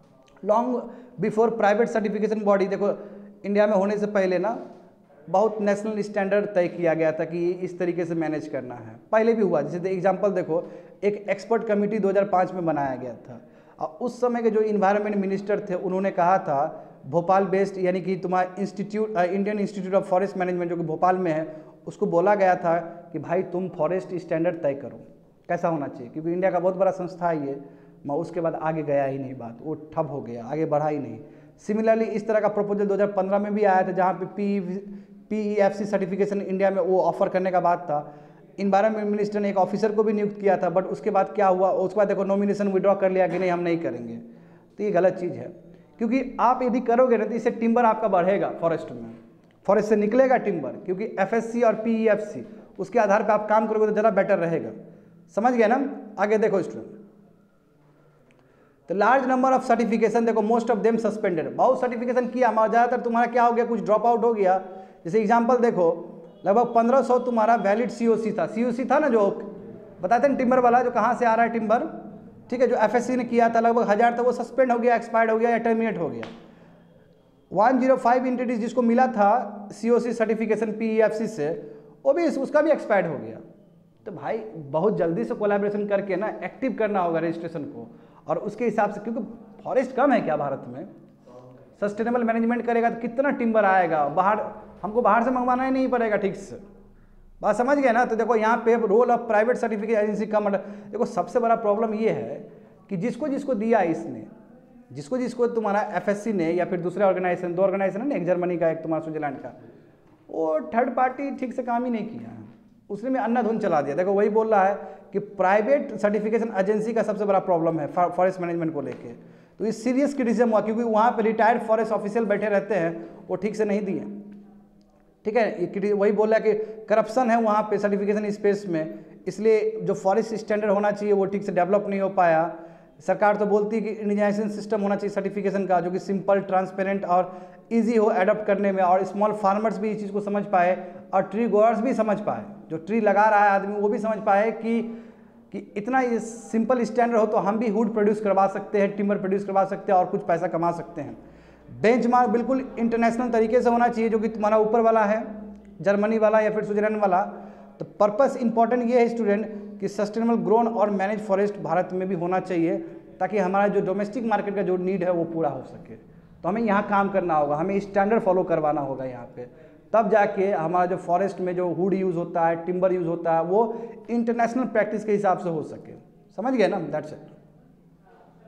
Long before private certification body, देखो इंडिया में होने से पहले ना बहुत नेशनल स्टैंडर्ड तय किया गया था कि इस तरीके से मैनेज करना है, पहले भी हुआ। जैसे एग्जांपल देखो, एक एक्सपर्ट कमेटी दो हज़ार पाँच में बनाया गया था, और उस समय के जो इन्वायरमेंट मिनिस्टर थे उन्होंने कहा था भोपाल बेस्ड, यानी कि तुम्हारा institute Indian institute of forest management जो कि भोपाल में है, उसको बोला गया था कि भाई तुम फॉरेस्ट स्टैंडर्ड तय करो कैसा होना चाहिए, क्योंकि इंडिया का बहुत बड़ा संस्था है ये। मैं उसके बाद आगे गया ही नहीं, बात वो ठप हो गया, आगे बढ़ा ही नहीं। सिमिलरली इस तरह का प्रपोजल दो हज़ार पंद्रह में भी आया था, जहाँ पे P P E F C certification India में वो ऑफर करने का बात था। इन्वायरमेंट मिनिस्टर ने एक ऑफिसर को भी नियुक्त किया था, बट उसके बाद क्या हुआ, उसके बाद देखो नॉमिनेशन विड्रॉ कर लिया कि नहीं हम नहीं करेंगे। तो ये गलत चीज़ है, क्योंकि आप यदि करोगे ना तो इससे टिम्बर आपका बढ़ेगा फॉरेस्ट में, फॉरेस्ट से निकलेगा टिम्बर, क्योंकि एफ एस सी और पी ई एफ सी उसके आधार पर आप काम करोगे तो ज़्यादा बेटर रहेगा। समझ गए ना? आगे देखो स्टूडेंट, तो लार्ज नंबर ऑफ सर्टिफिकेशन, देखो मोस्ट ऑफ देम सस्पेंडेड, बहुत सर्टिफिकेशन किया मगर ज़्यादातर तुम्हारा क्या हो गया, कुछ ड्रॉप आउट हो गया। जैसे एग्जांपल देखो, लगभग पंद्रह सौ तुम्हारा वैलिड सी ओ सी था, सी ओ सी था ना जो बताते हैं टिम्बर वाला, जो कहाँ से आ रहा है टिम्बर, ठीक है, जो एफ एस सी ने किया था लगभग हज़ार, तो वो सस्पेंड हो गया, एक्सपायर्ड हो गया या टर्मिनेट हो गया। वन जीरो फाइव इंटिटीज जिसको मिला था C O C certification P E F C से, वो भी उसका भी एक्सपायर्ड हो गया। तो भाई बहुत जल्दी से कोलैबोरेशन करके ना एक्टिव करना होगा रजिस्ट्रेशन को, और उसके हिसाब से, क्योंकि फॉरेस्ट कम है क्या भारत में, सस्टेनेबल मैनेजमेंट करेगा तो कितना टिम्बर आएगा, बाहर हमको बाहर से मंगवाना ही नहीं पड़ेगा ठीक से। बात समझ गए ना? तो देखो यहाँ पे role of private certificate agency का मतलब, देखो सबसे बड़ा प्रॉब्लम ये है कि जिसको जिसको दिया इसने, जिसको जिसको तुम्हारा एफ एस सी ने या फिर दूसरे ऑर्गेनाइजेशन, दो ऑर्गेनाइजेशन है ना, एक जर्मनी का एक तुम्हारा स्विट्जरलैंड का, वो थर्ड पार्टी ठीक से काम ही नहीं किया है, उसने में अन्नाधुन चला दिया। देखो वही बोल रहा है कि प्राइवेट सर्टिफिकेशन एजेंसी का सबसे बड़ा प्रॉब्लम है फॉरेस्ट मैनेजमेंट को लेके। तो ये सीरियस क्रिटिसिज्म हुआ, क्योंकि वहाँ पे रिटायर्ड फॉरेस्ट ऑफिशियल बैठे रहते हैं, वो ठीक से नहीं दिए। ठीक है, ये वही बोला कि करप्शन है वहाँ पे सर्टिफिकेशन स्पेस में, इसलिए जो फॉरेस्ट स्टैंडर्ड होना चाहिए वो ठीक से डेवलप नहीं हो पाया। सरकार तो बोलती है कि इंडियनाइजेशन सिस्टम होना चाहिए सर्टिफिकेशन का, जो कि सिंपल, ट्रांसपेरेंट और इजी हो एडॉप्ट करने में, और स्मॉल फार्मर्स भी इस चीज़ को समझ पाए और ट्री ग्रोअर्स भी समझ पाए, जो ट्री लगा रहा है आदमी वो भी समझ पाए कि कि इतना ये सिंपल स्टैंडर्ड हो तो हम भी वुड प्रोड्यूस करवा सकते हैं, टिम्बर प्रोड्यूस करवा सकते हैं और कुछ पैसा कमा सकते हैं। बेंचमार्क बिल्कुल इंटरनेशनल तरीके से होना चाहिए, जो कि तुम्हारा ऊपर वाला है, जर्मनी वाला या फिर स्विट्जरलैंड वाला। तो पर्पस इंपॉर्टेंट ये है स्टूडेंट कि सस्टेनेबल ग्रोन और मैनेज फॉरेस्ट भारत में भी होना चाहिए, ताकि हमारा जो डोमेस्टिक मार्केट का जो नीड है वो पूरा हो सके। तो हमें यहाँ काम करना होगा, हमें स्टैंडर्ड फॉलो करवाना होगा यहाँ पे, तब जाके हमारा जो फॉरेस्ट में जो वुड यूज़ होता है, टिम्बर यूज़ होता है, वो इंटरनेशनल प्रैक्टिस के हिसाब से हो सके। समझ गए ना? That's it.